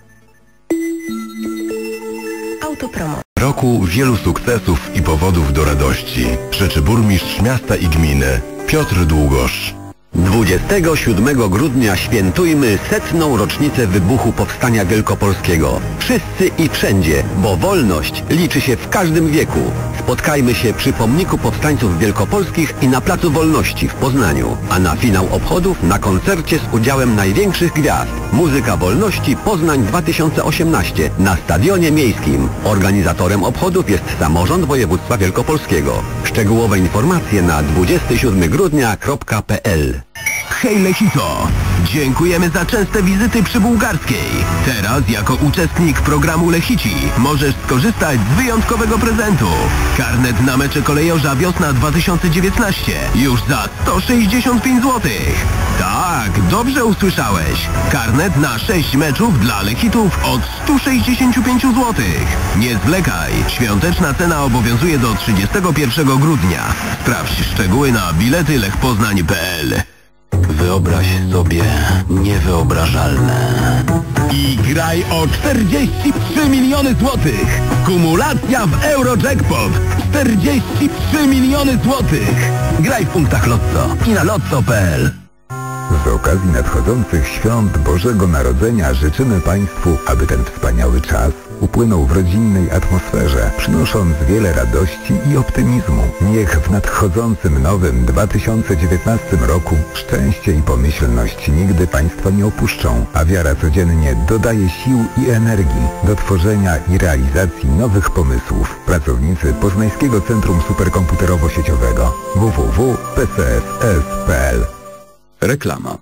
Autopromo. Roku wielu sukcesów i powodów do radości życzy burmistrz miasta i gminy Piotr Długosz. dwudziestego siódmego grudnia świętujmy setną rocznicę wybuchu Powstania Wielkopolskiego. Wszyscy i wszędzie, bo wolność liczy się w każdym wieku. Spotkajmy się przy pomniku powstańców wielkopolskich i na Placu Wolności w Poznaniu. A na finał obchodów na koncercie z udziałem największych gwiazd. Muzyka Wolności Poznań dwa tysiące osiemnaście na Stadionie Miejskim. Organizatorem obchodów jest Samorząd Województwa Wielkopolskiego. Szczegółowe informacje na dwudziestego siódmego grudnia kropka p l. Hej Lechito! Dziękujemy za częste wizyty przy Bułgarskiej. Teraz jako uczestnik programu Lechici możesz skorzystać z wyjątkowego prezentu. Karnet na mecze kolejorza wiosna dwa tysiące dziewiętnaście już za sto sześćdziesiąt pięć złotych. Tak, dobrze usłyszałeś. Karnet na sześć meczów dla Lechitów od stu sześćdziesięciu pięciu złotych. Nie zwlekaj. Świąteczna cena obowiązuje do trzydziestego pierwszego grudnia. Sprawdź szczegóły na bilety lech poznań kropka p l. Wyobraź sobie niewyobrażalne. I graj o czterdzieści trzy miliony złotych. Kumulacja w Eurojackpot. czterdzieści trzy miliony złotych. Graj w punktach Lotto i na lotto kropka p l. Z okazji nadchodzących świąt Bożego Narodzenia życzymy Państwu, aby ten wspaniały czas upłynął w rodzinnej atmosferze, przynosząc wiele radości i optymizmu. Niech w nadchodzącym nowym dwa tysiące dziewiętnastym roku szczęście i pomyślność nigdy Państwa nie opuszczą, a wiara codziennie dodaje sił i energii do tworzenia i realizacji nowych pomysłów. Pracownicy Poznańskiego Centrum Superkomputerowo-Sieciowego w w w kropka p c s s kropka p l. Reklama.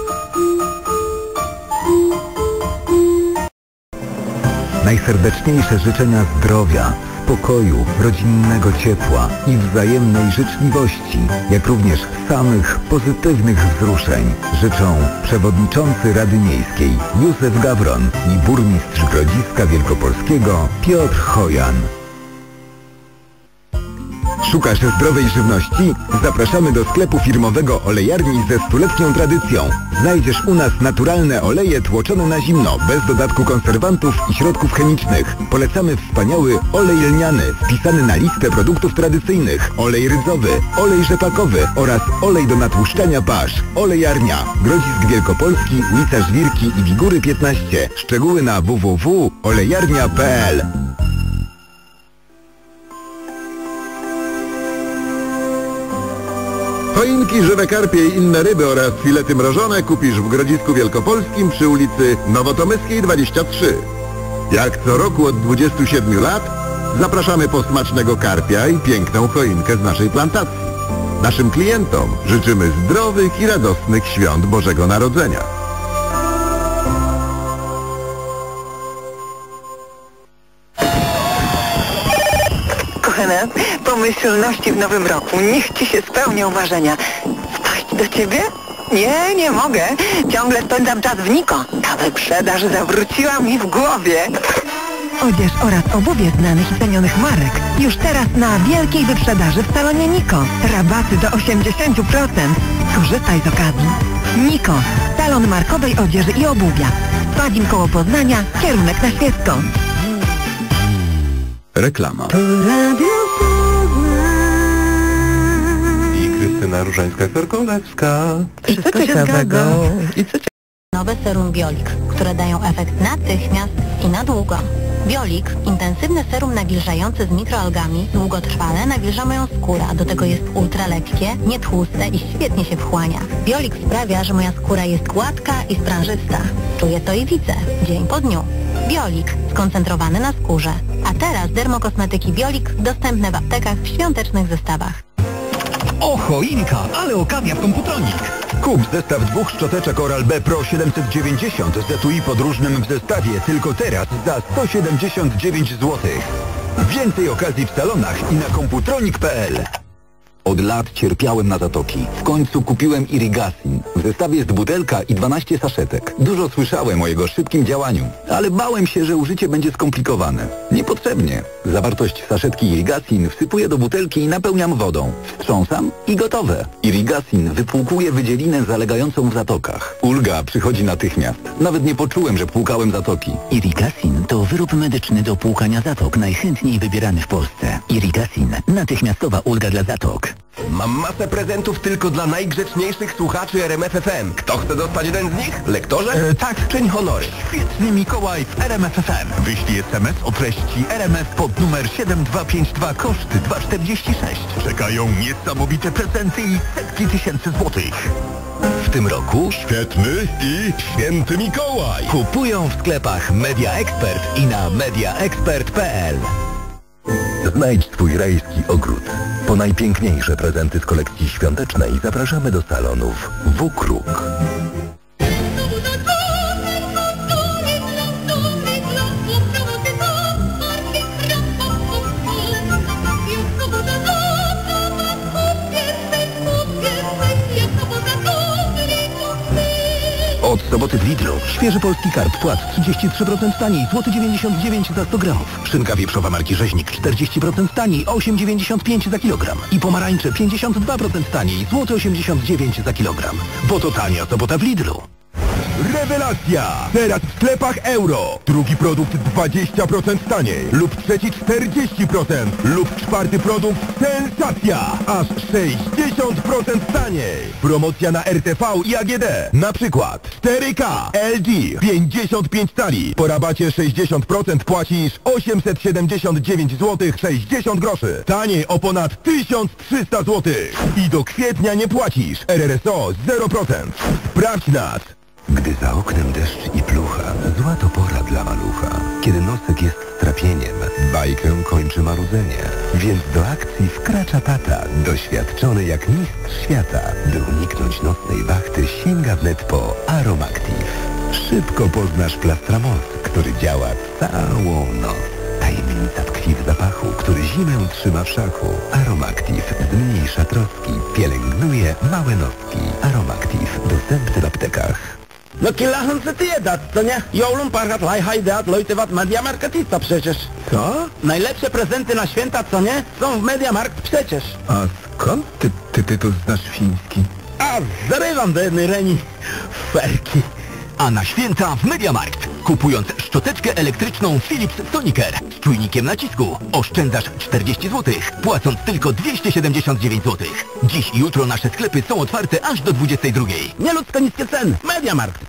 Najserdeczniejsze życzenia zdrowia, spokoju, rodzinnego ciepła i wzajemnej życzliwości, jak również samych pozytywnych wzruszeń życzą przewodniczący Rady Miejskiej Józef Gawron i burmistrz Grodziska Wielkopolskiego Piotr Chojan. Szukasz zdrowej żywności? Zapraszamy do sklepu firmowego olejarni ze stuletnią tradycją. Znajdziesz u nas naturalne oleje tłoczone na zimno, bez dodatku konserwantów i środków chemicznych. Polecamy wspaniały olej lniany, wpisany na listę produktów tradycyjnych, olej rydzowy, olej rzepakowy oraz olej do natłuszczania pasz. Olejarnia, Grodzisk Wielkopolski, ulica Żwirki i Wigury piętnaście. Szczegóły na w w w kropka olejarnia kropka p l. Choinki, żywe karpie i inne ryby oraz filety mrożone kupisz w Grodzisku Wielkopolskim przy ulicy Nowotomyskiej dwadzieścia trzy. Jak co roku od dwudziestu siedmiu lat zapraszamy po smacznego karpia i piękną choinkę z naszej plantacji. Naszym klientom życzymy zdrowych i radosnych świąt Bożego Narodzenia. Kochana, pomyślności w nowym roku. Niech Ci się spełnią marzenia. Wpaść do Ciebie? Nie, nie mogę. Ciągle spędzam czas w Niko. Ta wyprzedaż zawróciła mi w głowie. Odzież oraz obuwie znanych i cenionych marek. Już teraz na wielkiej wyprzedaży w salonie Niko. Rabaty do osiemdziesięciu procent. Skorzystaj z okazji. Niko. Salon markowej odzieży i obuwia. Spadin koło Poznania, kierunek na Świecką. Reklama. I Krystyna Różańska-Sorkolewska. I co ciekawego? I co Nowe serum Biolik, które dają efekt natychmiast i na długo. Biolik, intensywne serum nawilżające z mikroalgami, długotrwale nawilża moją skórę, a do tego jest ultra lekkie, nietłuste i świetnie się wchłania. Biolik sprawia, że moja skóra jest gładka i sprężysta. Czuję to i widzę, dzień po dniu. Biolik, skoncentrowany na skórze. A teraz dermokosmetyki Biolik dostępne w aptekach w świątecznych zestawach. O, choinka, ale okazja w Komputronik. Kup zestaw dwóch szczoteczek Oral-B Pro siedemset dziewięćdziesiąt z etui podróżnym w zestawie tylko teraz za sto siedemdziesiąt dziewięć złotych. Więcej okazji w salonach i na komputronik kropka p l. Od lat cierpiałem na zatoki. W końcu kupiłem Irigasin. W zestawie jest butelka i dwanaście saszetek. Dużo słyszałem o jego szybkim działaniu, ale bałem się, że użycie będzie skomplikowane. Niepotrzebnie. Zawartość saszetki Irigasin wsypuję do butelki i napełniam wodą. Wstrząsam i gotowe. Irigasin wypłukuje wydzielinę zalegającą w zatokach. Ulga przychodzi natychmiast. Nawet nie poczułem, że płukałem zatoki. Irigasin to wyrób medyczny do płukania zatok, najchętniej wybierany w Polsce. Irigasin. Natychmiastowa ulga dla zatok. Mam masę prezentów tylko dla najgrzeczniejszych słuchaczy R M F F M. Kto chce dostać jeden z nich? Lektorze? E, tak. Czyń honory. Świetny Mikołaj w R M F F M. Wyślij S M S o treści R M F pod numer siedem dwa pięć dwa, koszty dwa czterdzieści sześć. Czekają niesamowite prezenty i setki tysięcy złotych. W tym roku świetny i święty Mikołaj kupują w sklepach Media Expert i na media expert kropka p l. Znajdź swój rajski ogród. Po najpiękniejsze prezenty z kolekcji świątecznej zapraszamy do salonów W. Kruk. Od soboty w Lidlu świeży polski karp płat trzydzieści trzy procent taniej, złoty dziewięćdziesiąt dziewięć za sto gramów. Szynka wieprzowa marki Rzeźnik czterdzieści procent taniej, osiem dziewięćdziesiąt pięć za kilogram. I pomarańcze pięćdziesiąt dwa procent taniej, złoty osiemdziesiąt dziewięć za kilogram. Bo to tania sobota w Lidlu. Rewelacja! Teraz w sklepach Euro. Drugi produkt dwadzieścia procent taniej lub trzeci czterdzieści procent lub czwarty produkt sensacja! Aż sześćdziesiąt procent taniej. Promocja na R T V i A G D. Na przykład cztery K L G pięćdziesiąt pięć cali. Po rabacie sześćdziesiąt procent płacisz osiemset siedemdziesiąt dziewięć złotych sześćdziesiąt groszy. Taniej o ponad tysiąc trzysta złotych. I do kwietnia nie płacisz. R R S O zero procent. Sprawdź nas! Gdy za oknem deszcz i plucha, zła to pora dla malucha. Kiedy nosek jest strapieniem, bajkę kończy marudzenie. Więc do akcji wkracza tata, doświadczony jak mistrz świata. By uniknąć nocnej wachty, sięga wnet po Aromactive. Szybko poznasz Plastramol, który działa całą noc. Tajemnica tkwi w zapachu, który zimę trzyma w szachu. Aromactive zmniejsza troski, pielęgnuje małe noski. Aromactive dostępny w aptekach. No kyllähän se tiedät, co nie? Joulun parhaat laihaideat löytyvät Mediamarktista przecież. Co? Najlepsze prezenty na święta, co nie? Są w Mediamarkt przecież. A skąd ty, ty, ty to znasz fiński? A zarywam do jednej reni. Ferki. A na święta w Mediamarkt. Kupując szczoteczkę elektryczną Philips Sonicare z czujnikiem nacisku oszczędzasz czterdzieści złotych, płacąc tylko dwieście siedemdziesiąt dziewięć złotych. Dziś i jutro nasze sklepy są otwarte aż do dwudziestej drugiej. Nieludzko niskie ceny. Mediamarkt.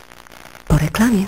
Po reklamie.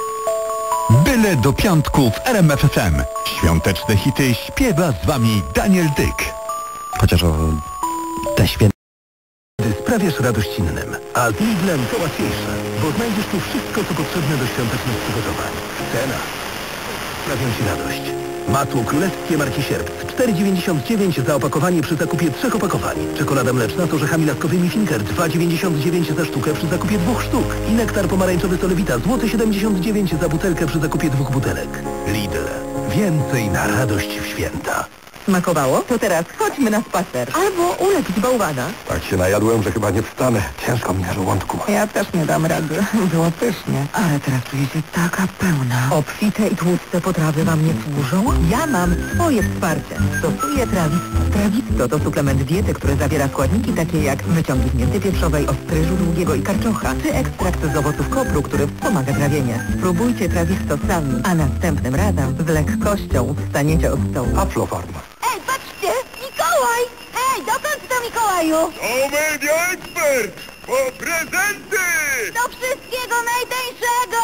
Byle do piątku w R M F F M. Świąteczne hity śpiewa z wami Daniel Dyk. Chociaż o te święta sprawiasz radość innym, a z Lidlem to łatwiejsze, bo znajdziesz tu wszystko, co potrzebne do świątecznych przygotowań. Cena sprawią ci radość. Masło królewskie marki Sierp cztery dziewięćdziesiąt dziewięć za opakowanie przy zakupie trzech opakowań. Czekolada mleczna z orzechami laskowymi Finker dwa dziewięćdziesiąt dziewięć za sztukę przy zakupie dwóch sztuk. I nektar pomarańczowy Solewita złoty siedemdziesiąt dziewięć za butelkę przy zakupie dwóch butelek. Lidl. Więcej na radość w święta. Smakowało? To teraz chodźmy na spacer. Albo ulec z bałwana. Tak się najadłem, że chyba nie wstanę. Ciężko mi na żołądku. Ja też nie dam rady. Było pysznie. Ale teraz czuję się taka pełna. Obfite i tłuste potrawy wam nie służą? Ja mam swoje wsparcie. Stosuję Trawisto. Trawisto to suplement diety, który zawiera składniki takie jak wyciągi z mięty pieprzowej, ostryżu długiego i karczocza, czy ekstrakt z owoców kopru, który wspomaga trawienie. Spróbujcie Trawisto sami, a następnym razem z lekkością wstaniecie od stołu. Aflofarm. Ej, patrzcie! Mikołaj! Hej, dokąd to, Mikołaju? To Media Expert! Po prezenty! Do wszystkiego najtańszego!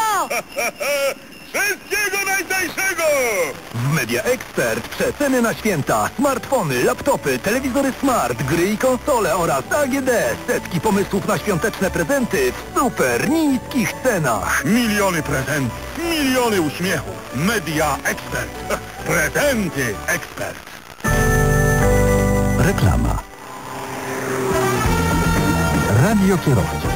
Wszystkiego najtańszego! W Media Expert przeceny na święta. Smartfony, laptopy, telewizory smart, gry i konsole oraz A G D. Setki pomysłów na świąteczne prezenty w super niskich cenach. Miliony prezentów, miliony uśmiechów. Media Expert. Prezenty Expert. Reklama. Radio kierowców.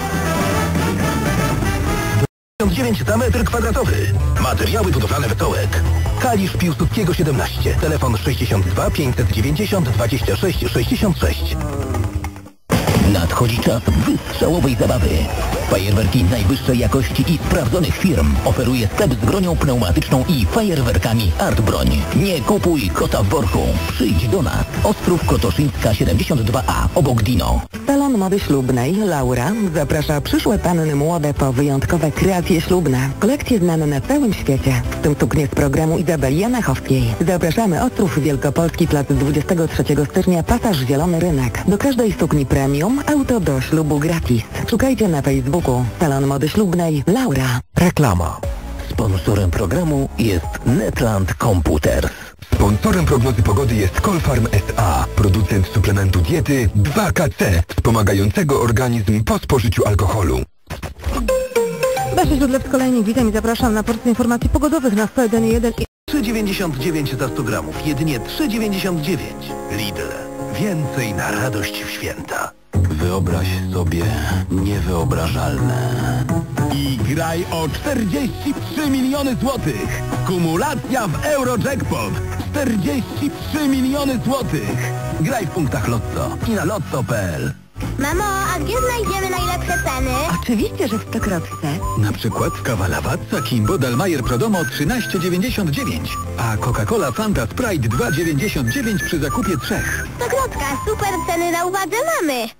dziewięć za metr kwadratowy. Materiały budowlane Wesołek. Kalisz Piłsudskiego siedemnaście. Telefon sześćdziesiąt dwa pięćset dziewięćdziesiąt dwadzieścia sześć sześćdziesiąt sześć. Nadchodzi czas wystrzałowej zabawy. Fajerwerki najwyższej jakości i sprawdzonych firm oferuje sklep z bronią pneumatyczną i fajerwerkami Art Broń. Nie kupuj kota w worku. Przyjdź do nas. Ostrów Krotoszyńska siedemdziesiąt dwa A, obok Dino. Salon Mody Ślubnej Laura zaprasza przyszłe panny młode po wyjątkowe kreacje ślubne. Kolekcje znane na całym świecie. W tym suknie z programu Izabeli Janachowskiej. Zapraszamy Ostrów Wielkopolski, plac dwudziestego trzeciego stycznia, pasaż Zielony Rynek. Do każdej sukni premium, auto do ślubu gratis. Szukajcie na Facebooku Salon Mody Ślubnej Laura. Reklama. Sponsorem programu jest Netland Computers. Sponsorem prognozy pogody jest Colfarm S A, producent suplementu diety dwa K C, wspomagającego organizm po spożyciu alkoholu. Basia Źródlew Kolejnik, witam i zapraszam na porcję informacji pogodowych na sto jeden jeden i trzy dziewięćdziesiąt dziewięć za sto gramów, jedynie trzy dziewięćdziesiąt dziewięć. Lidl. Więcej na radość w święta. Wyobraź sobie niewyobrażalne. I graj o czterdzieści trzy miliony złotych. Kumulacja w Eurojackpot. czterdzieści trzy miliony złotych. Graj w punktach Lotto i na lotto kropka p l. Mamo, a gdzie znajdziemy najlepsze ceny? Oczywiście, że w Stokrotce. Na przykład kawa Lavazza Kimbo Dalmajer Prodomo trzynaście dziewięćdziesiąt dziewięć, a Coca-Cola Fanta Sprite dwa dziewięćdziesiąt dziewięć przy zakupie trzech. Stokrotka, super ceny na uwadze mamy.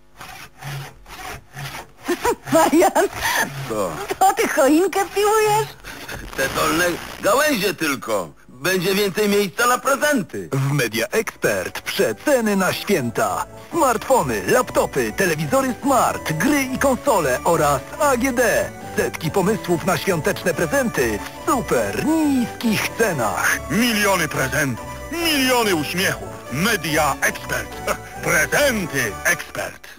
Marian, Co? to ty choinkę piłujesz? Te dolne gałęzie tylko. Będzie więcej miejsca na prezenty. W Media Expert przeceny na święta. Smartfony, laptopy, telewizory smart, gry i konsole oraz A G D. Setki pomysłów na świąteczne prezenty w super niskich cenach. Miliony prezentów, miliony uśmiechów. Media Expert. Prezenty Expert.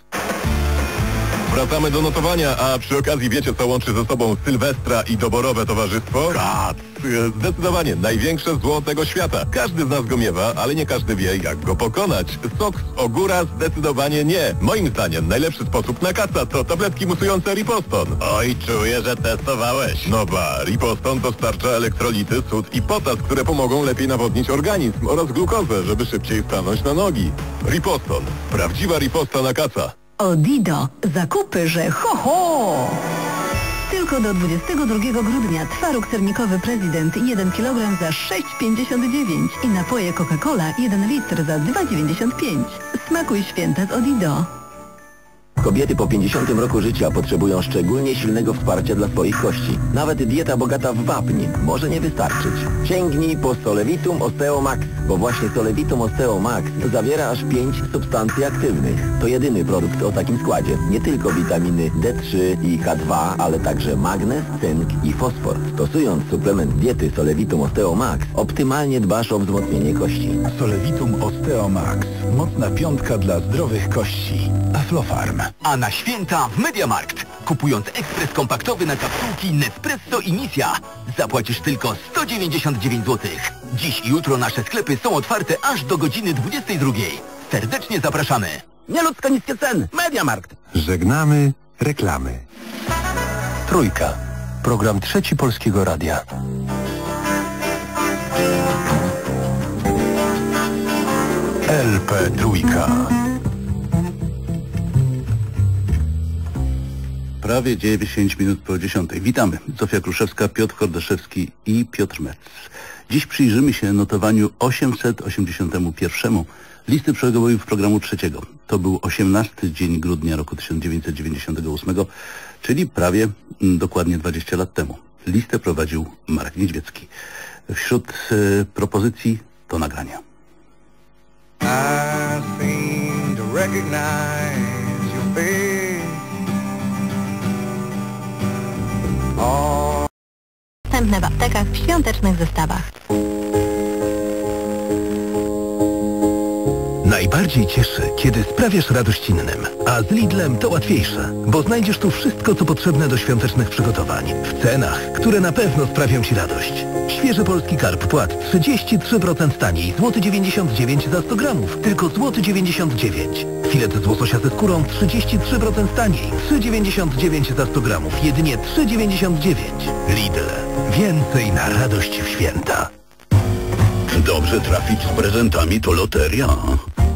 Wracamy do notowania, a przy okazji wiecie, co łączy ze sobą Sylwestra i doborowe towarzystwo? Kac! Zdecydowanie największe zło tego świata. Każdy z nas go miewa, ale nie każdy wie, jak go pokonać. Sok z ogóra zdecydowanie nie. Moim zdaniem najlepszy sposób na kaca to tabletki musujące Riposton. Oj, czuję, że testowałeś. No ba, Riposton dostarcza elektrolity, sód i potas, które pomogą lepiej nawodnić organizm oraz glukozę, żeby szybciej stanąć na nogi. Riposton. Prawdziwa riposta na kaca. Odido. Zakupy, że ho, ho! Tylko do dwudziestego drugiego grudnia twaróg sernikowy Prezydent jeden kilogram za sześć pięćdziesiąt dziewięć i napoje Coca-Cola jeden litr za dwa dziewięćdziesiąt pięć. Smakuj święta z Odido. Kobiety po pięćdziesiątym roku życia potrzebują szczególnie silnego wsparcia dla swoich kości. Nawet dieta bogata w wapń może nie wystarczyć. Sięgnij po Solevitum Osteo Max, bo właśnie Solevitum Osteo Max zawiera aż pięć substancji aktywnych. To jedyny produkt o takim składzie. Nie tylko witaminy D trzy i K dwa, ale także magnez, cynk i fosfor. Stosując suplement diety Solevitum Osteo Max, optymalnie dbasz o wzmocnienie kości. Solevitum Osteo Max. Mocna piątka dla zdrowych kości. Aflofarm. A na święta w Mediamarkt. Kupując ekspres kompaktowy na kapsułki Nespresso i Misja, zapłacisz tylko sto dziewięćdziesiąt dziewięć złotych. Dziś i jutro nasze sklepy są otwarte aż do godziny dwudziestej drugiej. Serdecznie zapraszamy. Nieludzko niskie ceny. Mediamarkt. Żegnamy reklamy. Trójka. Program Trzeci Polskiego Radia. L P Trójka. Prawie dziesięć minut po dziesiątej. Witamy. Zofia Kruszewska, Piotr Kordaszewski i Piotr Metz. Dziś przyjrzymy się notowaniu osiemset osiemdziesiątemu pierwszemu listy przebojów programu trzeciego. To był osiemnasty dzień grudnia roku tysiąc dziewięćset dziewięćdziesiątego ósmego, czyli prawie m, dokładnie dwadzieścia lat temu. Listę prowadził Marek Niedźwiecki. Wśród e, propozycji to nagrania. I seem to recognize your face. Dostępne w aptekach w świątecznych zestawach. Najbardziej cieszy, kiedy sprawiasz radość innym. A z Lidlem to łatwiejsze, bo znajdziesz tu wszystko, co potrzebne do świątecznych przygotowań. W cenach, które na pewno sprawią Ci radość. Świeży polski karp płat trzydzieści trzy procent taniej, złoty dziewięćdziesiąt dziewięć za sto gramów, tylko złoty dziewięćdziesiąt dziewięć. Filet z łososia ze skórą trzydzieści trzy procent taniej, trzy dziewięćdziesiąt dziewięć za sto gramów, jedynie trzy dziewięćdziesiąt dziewięć. Lidl. Więcej na radość w święta. Dobrze trafić z prezentami to loteria.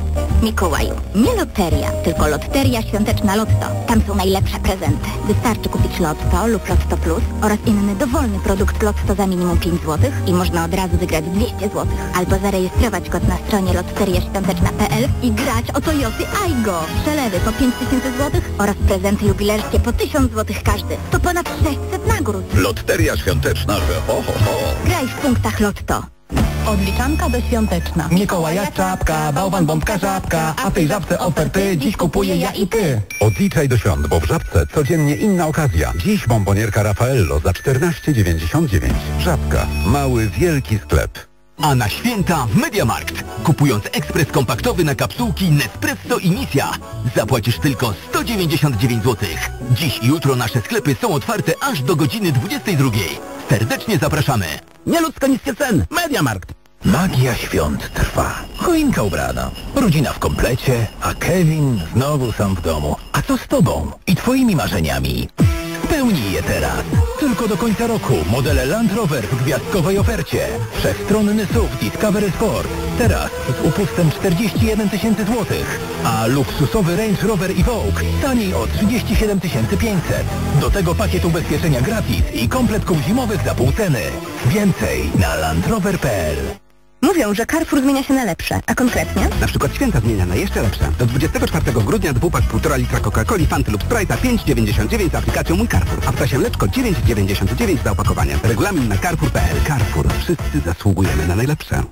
Mikołaju, nie loteria, tylko Lotteria Świąteczna Lotto. Tam są najlepsze prezenty. Wystarczy kupić Lotto lub Lotto Plus oraz inny dowolny produkt Lotto za minimum pięć złotych i można od razu wygrać dwieście złotych. Albo zarejestrować kod na stronie lotteria świąteczna kropka p l i grać o Toyoty Aygo. Przelewy po pięć tysięcy złotych oraz prezenty jubilerskie po tysiąc złotych każdy. To ponad sześćset nagród. Lotteria świąteczna, że ho, ho, ho. Graj w punktach Lotto. Odliczanka doświąteczna. Mikołaja czapka, bałwan, bombka, żabka, a w tej żabce oferty dziś kupuję ja i ty. Odliczaj do świąt, bo w Żabce codziennie inna okazja. Dziś bombonierka Raffaello za czternaście dziewięćdziesiąt dziewięć. Żabka. Mały, wielki sklep. A na święta w MediaMarkt. Kupując ekspres kompaktowy na kapsułki Nespresso i Misja, zapłacisz tylko sto dziewięćdziesiąt dziewięć złotych. Dziś i jutro nasze sklepy są otwarte aż do godziny dwudziestej drugiej. Serdecznie zapraszamy. Nieludzko niskie ceny. MediaMarkt. Magia świąt trwa. Choinka ubrana, rodzina w komplecie, a Kevin znowu sam w domu. A co z tobą i twoimi marzeniami? Spełnij je teraz. Tylko do końca roku modele Land Rover w gwiazdkowej ofercie. Wszechstronny S U V Discovery Sport. Teraz z upustem czterdzieści jeden tysięcy złotych. A luksusowy Range Rover Evoque taniej o trzydzieści siedem tysięcy pięćset. Do tego pakiet ubezpieczenia gratis i komplet kół zimowych za pół ceny. Więcej na landrover kropka p l. Mówią, że Carrefour zmienia się na lepsze, a konkretnie? Na przykład święta zmienia na jeszcze lepsze. Do dwudziestego czwartego grudnia dwupak półtora litra Coca-Coli, Fanty lub Sprite'a pięć dziewięćdziesiąt dziewięć z aplikacją Mój Carrefour. A w czasie mleczko dziewięć dziewięćdziesiąt dziewięć za opakowanie. Regulamin na carrefour kropka p l. Carrefour. Wszyscy zasługujemy na najlepsze.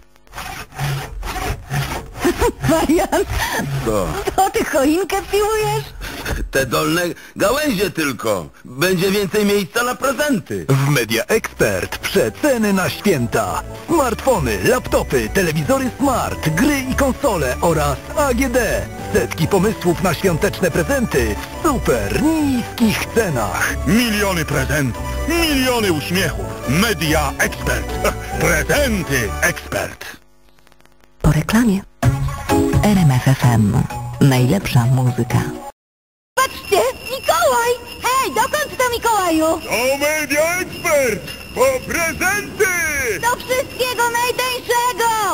Marian, Co? to ty choinkę piłujesz? Te dolne gałęzie tylko. Będzie więcej miejsca na prezenty. W Media Expert przeceny na święta. Smartfony, laptopy, telewizory smart, gry i konsole oraz A G D. Setki pomysłów na świąteczne prezenty w super niskich cenach. Miliony prezentów, miliony uśmiechów. Media Expert. Prezenty Expert. Po reklamie. R M F F M. Najlepsza muzyka. Patrzcie, Mikołaj! Hej, dokąd to, Mikołaju? To Media Expert! Po prezenty! Do wszystkiego najtańszego!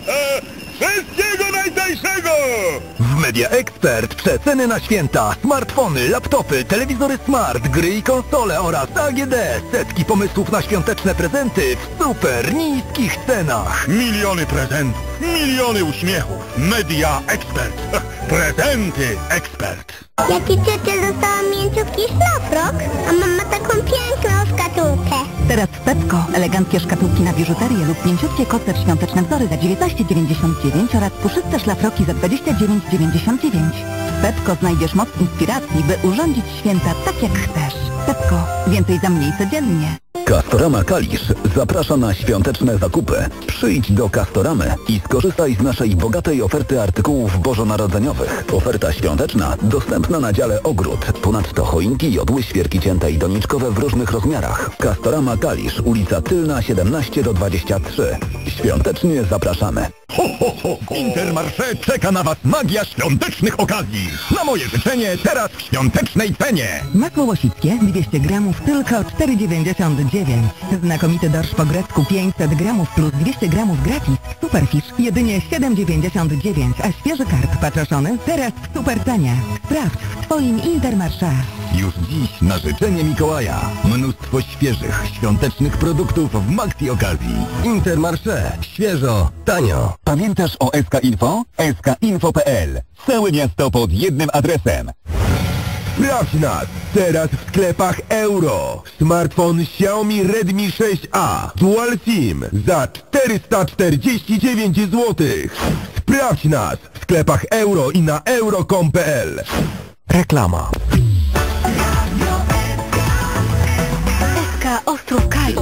Wszystkiego najtańszego! W Media Expert przeceny na święta. Smartfony, laptopy, telewizory smart, gry i konsole oraz A G D. Setki pomysłów na świąteczne prezenty w super niskich cenach. Miliony prezentów, miliony uśmiechów. Media Expert. Prezenty Expert. Jaki ciocia dostała mięciutki szlafrok, a mama taką piękną szkatułkę. Teraz w Pepko eleganckie szkatułki na biżuterię lub mięciutkie koce w świąteczne wzory za dziewiętnaście dziewięćdziesiąt dziewięć oraz puszyste szlafroki za dwadzieścia dziewięć dziewięćdziesiąt dziewięć. W Pepko znajdziesz moc inspiracji, by urządzić święta tak jak chcesz. Pepko. Więcej za mniej codziennie. Castorama Kalisz zaprasza na świąteczne zakupy. Przyjdź do Castoramy i skorzystaj z naszej bogatej oferty artykułów bożonarodzeniowych. Oferta świąteczna dostępna na dziale ogród. Ponadto choinki, jodły, świerki cięte i doniczkowe w różnych rozmiarach. Castorama Kalisz, ulica Tylna siedemnaście do dwudziestu trzech. Świątecznie zapraszamy. Ho, ho, ho! W Intermarché czeka na Was magia świątecznych okazji. Na moje życzenie teraz w świątecznej cenie. Masło łosickie dwieście gramów tylko cztery dziewięćdziesiąt dziewięć. Znakomity dorsz po grecku pięćset gramów plus dwieście gramów gratis. Superfish jedynie siedem dziewięćdziesiąt dziewięć, a świeży karp patrzony teraz w super cenie. Sprawdź w Twoim Intermarché. Już dziś na życzenie Mikołaja. Mnóstwo świeżych, świątecznych produktów w maxi okazji. Intermarché. Świeżo, tanio. Pamiętasz o S K Info? S K Info kropka p l. Całe miasto pod jednym adresem. Sprawdź nas! Teraz w sklepach euro. Smartfon Xiaomi Redmi sześć A Dual SIM za czterysta czterdzieści dziewięć złotych. Sprawdź nas w sklepach euro i na euro kropka com kropka p l. Reklama. S K Ostrów Kalisz.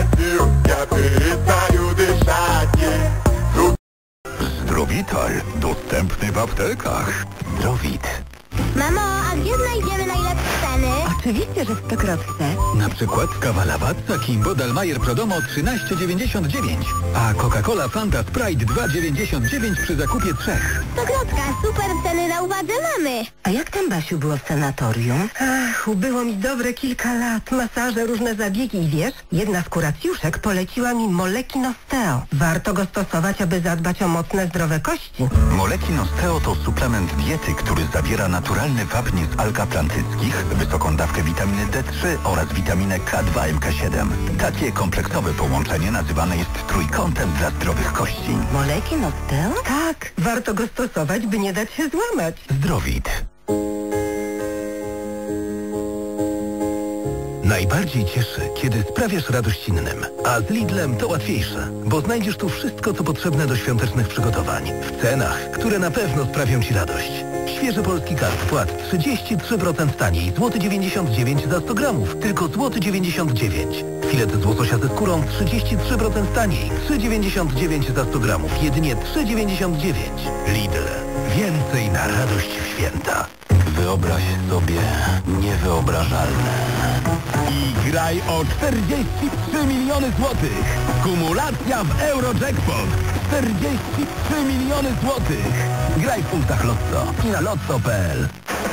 Zdrowital. Dostępny w aptekach. Zdrowit. Mamo, a gdzie znajdziemy najlepsze ceny? Oczywiście, że stokrotce? Na przykład kawa Lavazza Kimbo Dalmayer Prodomo trzynaście dziewięćdziesiąt dziewięć, a Coca-Cola Fanta Sprite dwa dziewięćdziesiąt dziewięć przy zakupie trzech. Stokrotka, super ceny na uwadze mamy. A jak tam, Basiu, było w sanatorium? Ach, ubyło mi dobre kilka lat. Masaże, różne zabiegi i wiesz, jedna z kuracjuszek poleciła mi Moleki Nosteo. Warto go stosować, aby zadbać o mocne, zdrowe kości. Moleki Nosteo to suplement diety, który zawiera naturalny wapń z alg atlantyckich, wysoką dawkę witaminy D trzy oraz witaminę K dwa M K siedem. Takie kompleksowe połączenie nazywane jest trójkątem dla zdrowych kości. Moleki Nosteo? Tak, warto go stosować, by nie dać się złamać. Zdrowit. Najbardziej cieszy, kiedy sprawiasz radość innym. A z Lidlem to łatwiejsze, bo znajdziesz tu wszystko, co potrzebne do świątecznych przygotowań. W cenach, które na pewno sprawią Ci radość. Świeży polski karp płat trzydzieści trzy procent taniej, złoty dziewięćdziesiąt dziewięć za sto gramów, tylko złoty dziewięćdziesiąt dziewięć. Filet z łososia ze skórą trzydzieści trzy procent taniej, trzy dziewięćdziesiąt dziewięć za sto gramów, jedynie trzy dziewięćdziesiąt dziewięć. Lidl. Więcej na radość w święta. Wyobraź sobie niewyobrażalne. I graj o czterdzieści trzy miliony złotych. Kumulacja w Eurojackpot. czterdzieści trzy miliony złotych. Graj w punktach Lotto i na lotto kropka p l.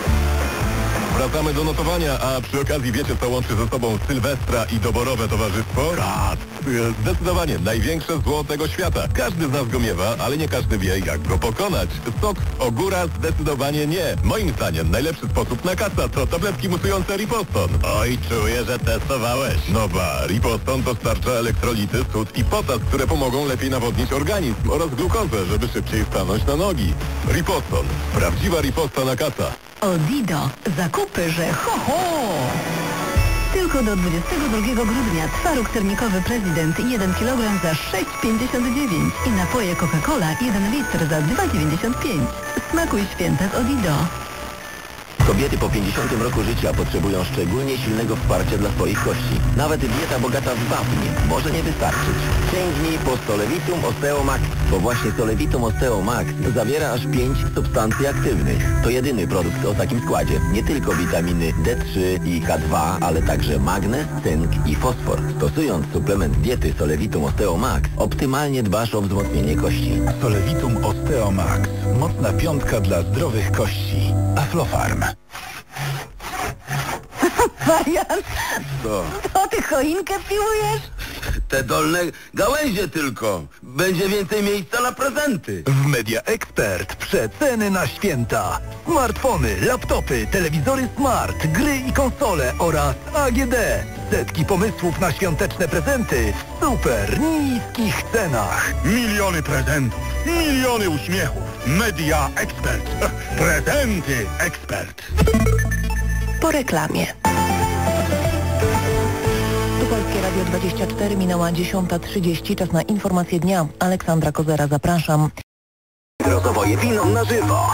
Wracamy do notowania, a przy okazji wiecie, co łączy ze sobą Sylwestra i doborowe towarzystwo? Raz. Zdecydowanie największe zło tego świata. Każdy z nas go miewa, ale nie każdy wie, jak go pokonać. Sok z ogóra zdecydowanie nie. Moim zdaniem najlepszy sposób na kasa to tabletki musujące Riposton. Oj, czuję, że testowałeś. No ba, Riposton dostarcza elektrolity, sód i potas, które pomogą lepiej nawodnić organizm oraz glukozę, żeby szybciej stanąć na nogi. Riposton. Prawdziwa riposta na kasa. Odido. Zakupy, że ho, ho! Tylko do dwudziestego drugiego grudnia twaróg sernikowy Prezydent jeden kilogram za sześć pięćdziesiąt dziewięć i napoje Coca-Cola jeden litr za dwa dziewięćdziesiąt pięć. Smakuj święta z Odido. Kobiety po pięćdziesiątym roku życia potrzebują szczególnie silnego wsparcia dla swoich kości. Nawet dieta bogata w wapń może nie wystarczyć. Sięgnij po Solevitum Osteo Max, bo właśnie Solevitum Osteo Max zawiera aż pięć substancji aktywnych. To jedyny produkt o takim składzie. Nie tylko witaminy D trzy i K dwa, ale także magnez, cynk i fosfor. Stosując suplement diety Solevitum Osteo Max, optymalnie dbasz o wzmocnienie kości. Solevitum Osteo Max. Mocna piątka dla zdrowych kości. Aflofarm. Wariant, Co? to ty choinkę piłujesz? Te dolne gałęzie tylko. Będzie więcej miejsca na prezenty. W Media Expert przeceny na święta. Smartfony, laptopy, telewizory smart, gry i konsole oraz A G D. Setki pomysłów na świąteczne prezenty w super niskich cenach. Miliony prezentów, miliony uśmiechów. Media Expert. Prezenty Expert. Po reklamie. Tu Polskie Radio dwadzieścia cztery, minęła dziesiąta trzydzieści, czas na informacje dnia. Aleksandra Kozera, zapraszam. Rozowoje winą na żywo.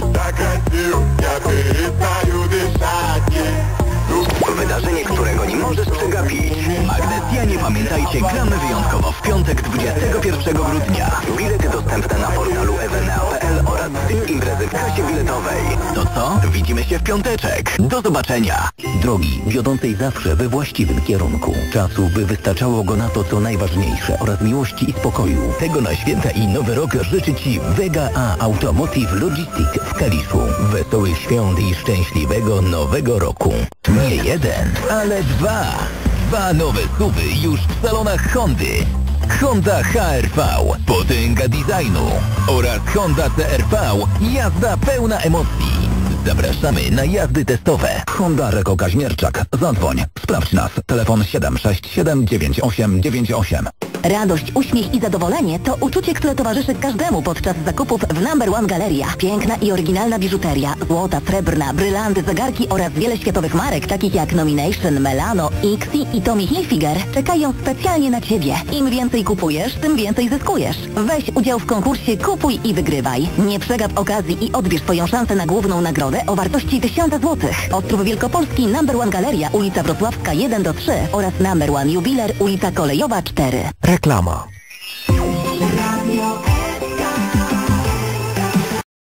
Wydarzenie, którego nie możesz przegapić. Magnesjanie, pamiętajcie, gramy wyjątkowo w piątek dwudziestego pierwszego grudnia. Bilety dostępne na portalu eweneo kropka p l oraz styl imprezy w kasie biletowej. To co? Widzimy się w piąteczek. Do zobaczenia. Drogi, wiodącej zawsze we właściwym kierunku. Czasu, by wystarczało go na to, co najważniejsze oraz miłości i spokoju. Tego na święta i nowy rok życzy Ci Vega A Automotive Logistics w Kaliszu. Wesołych świąt i szczęśliwego nowego roku. Nie jeden, ale dwa. Dwa nowe suwy już w salonach Hondy. Honda H R V, potęga designu oraz Honda C R V, jazda pełna emocji. Zapraszamy na jazdy testowe. Honda Reko Kaźmierczak. Zadzwoń. Sprawdź nas. Telefon siedem sześć siedem dziewięć osiem dziewięć osiem. Radość, uśmiech i zadowolenie to uczucie, które towarzyszy każdemu podczas zakupów w Number One Galeria. Piękna i oryginalna biżuteria, złota, srebrna, brylanty, zegarki oraz wiele światowych marek, takich jak Nomination, Melano, Ixi i Tommy Hilfiger, czekają specjalnie na Ciebie. Im więcej kupujesz, tym więcej zyskujesz. Weź udział w konkursie Kupuj i Wygrywaj. Nie przegap okazji i odbierz swoją szansę na główną nagrodę o wartości tysiąca złotych. Ostrów Wielkopolski, Number One Galeria, ulica Wrocławska jeden do trzech oraz Number One Jubiler, ulica Kolejowa cztery. Reklama.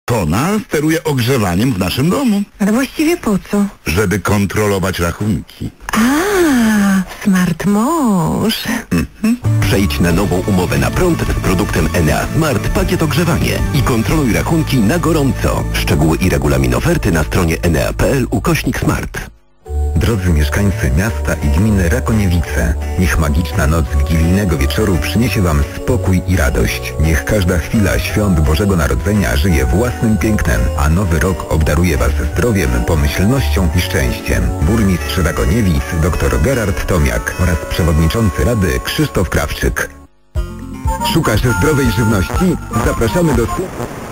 Tona steruje ogrzewaniem w naszym domu. Ale właściwie po co? Żeby kontrolować rachunki. A, smart mąż. Mhm. Przejdź na nową umowę na prąd z produktem Enea Smart Pakiet Ogrzewanie i kontroluj rachunki na gorąco. Szczegóły i regulamin oferty na stronie enea kropka p l ukośnik smart. Drodzy mieszkańcy miasta i gminy Rakoniewice, niech magiczna noc wigilijnego wieczoru przyniesie Wam spokój i radość. Niech każda chwila świąt Bożego Narodzenia żyje własnym pięknem, a nowy rok obdaruje Was zdrowiem, pomyślnością i szczęściem. Burmistrz Rakoniewic dr Gerard Tomiak oraz przewodniczący Rady Krzysztof Krawczyk. Szukasz zdrowej żywności? Zapraszamy do sklepu.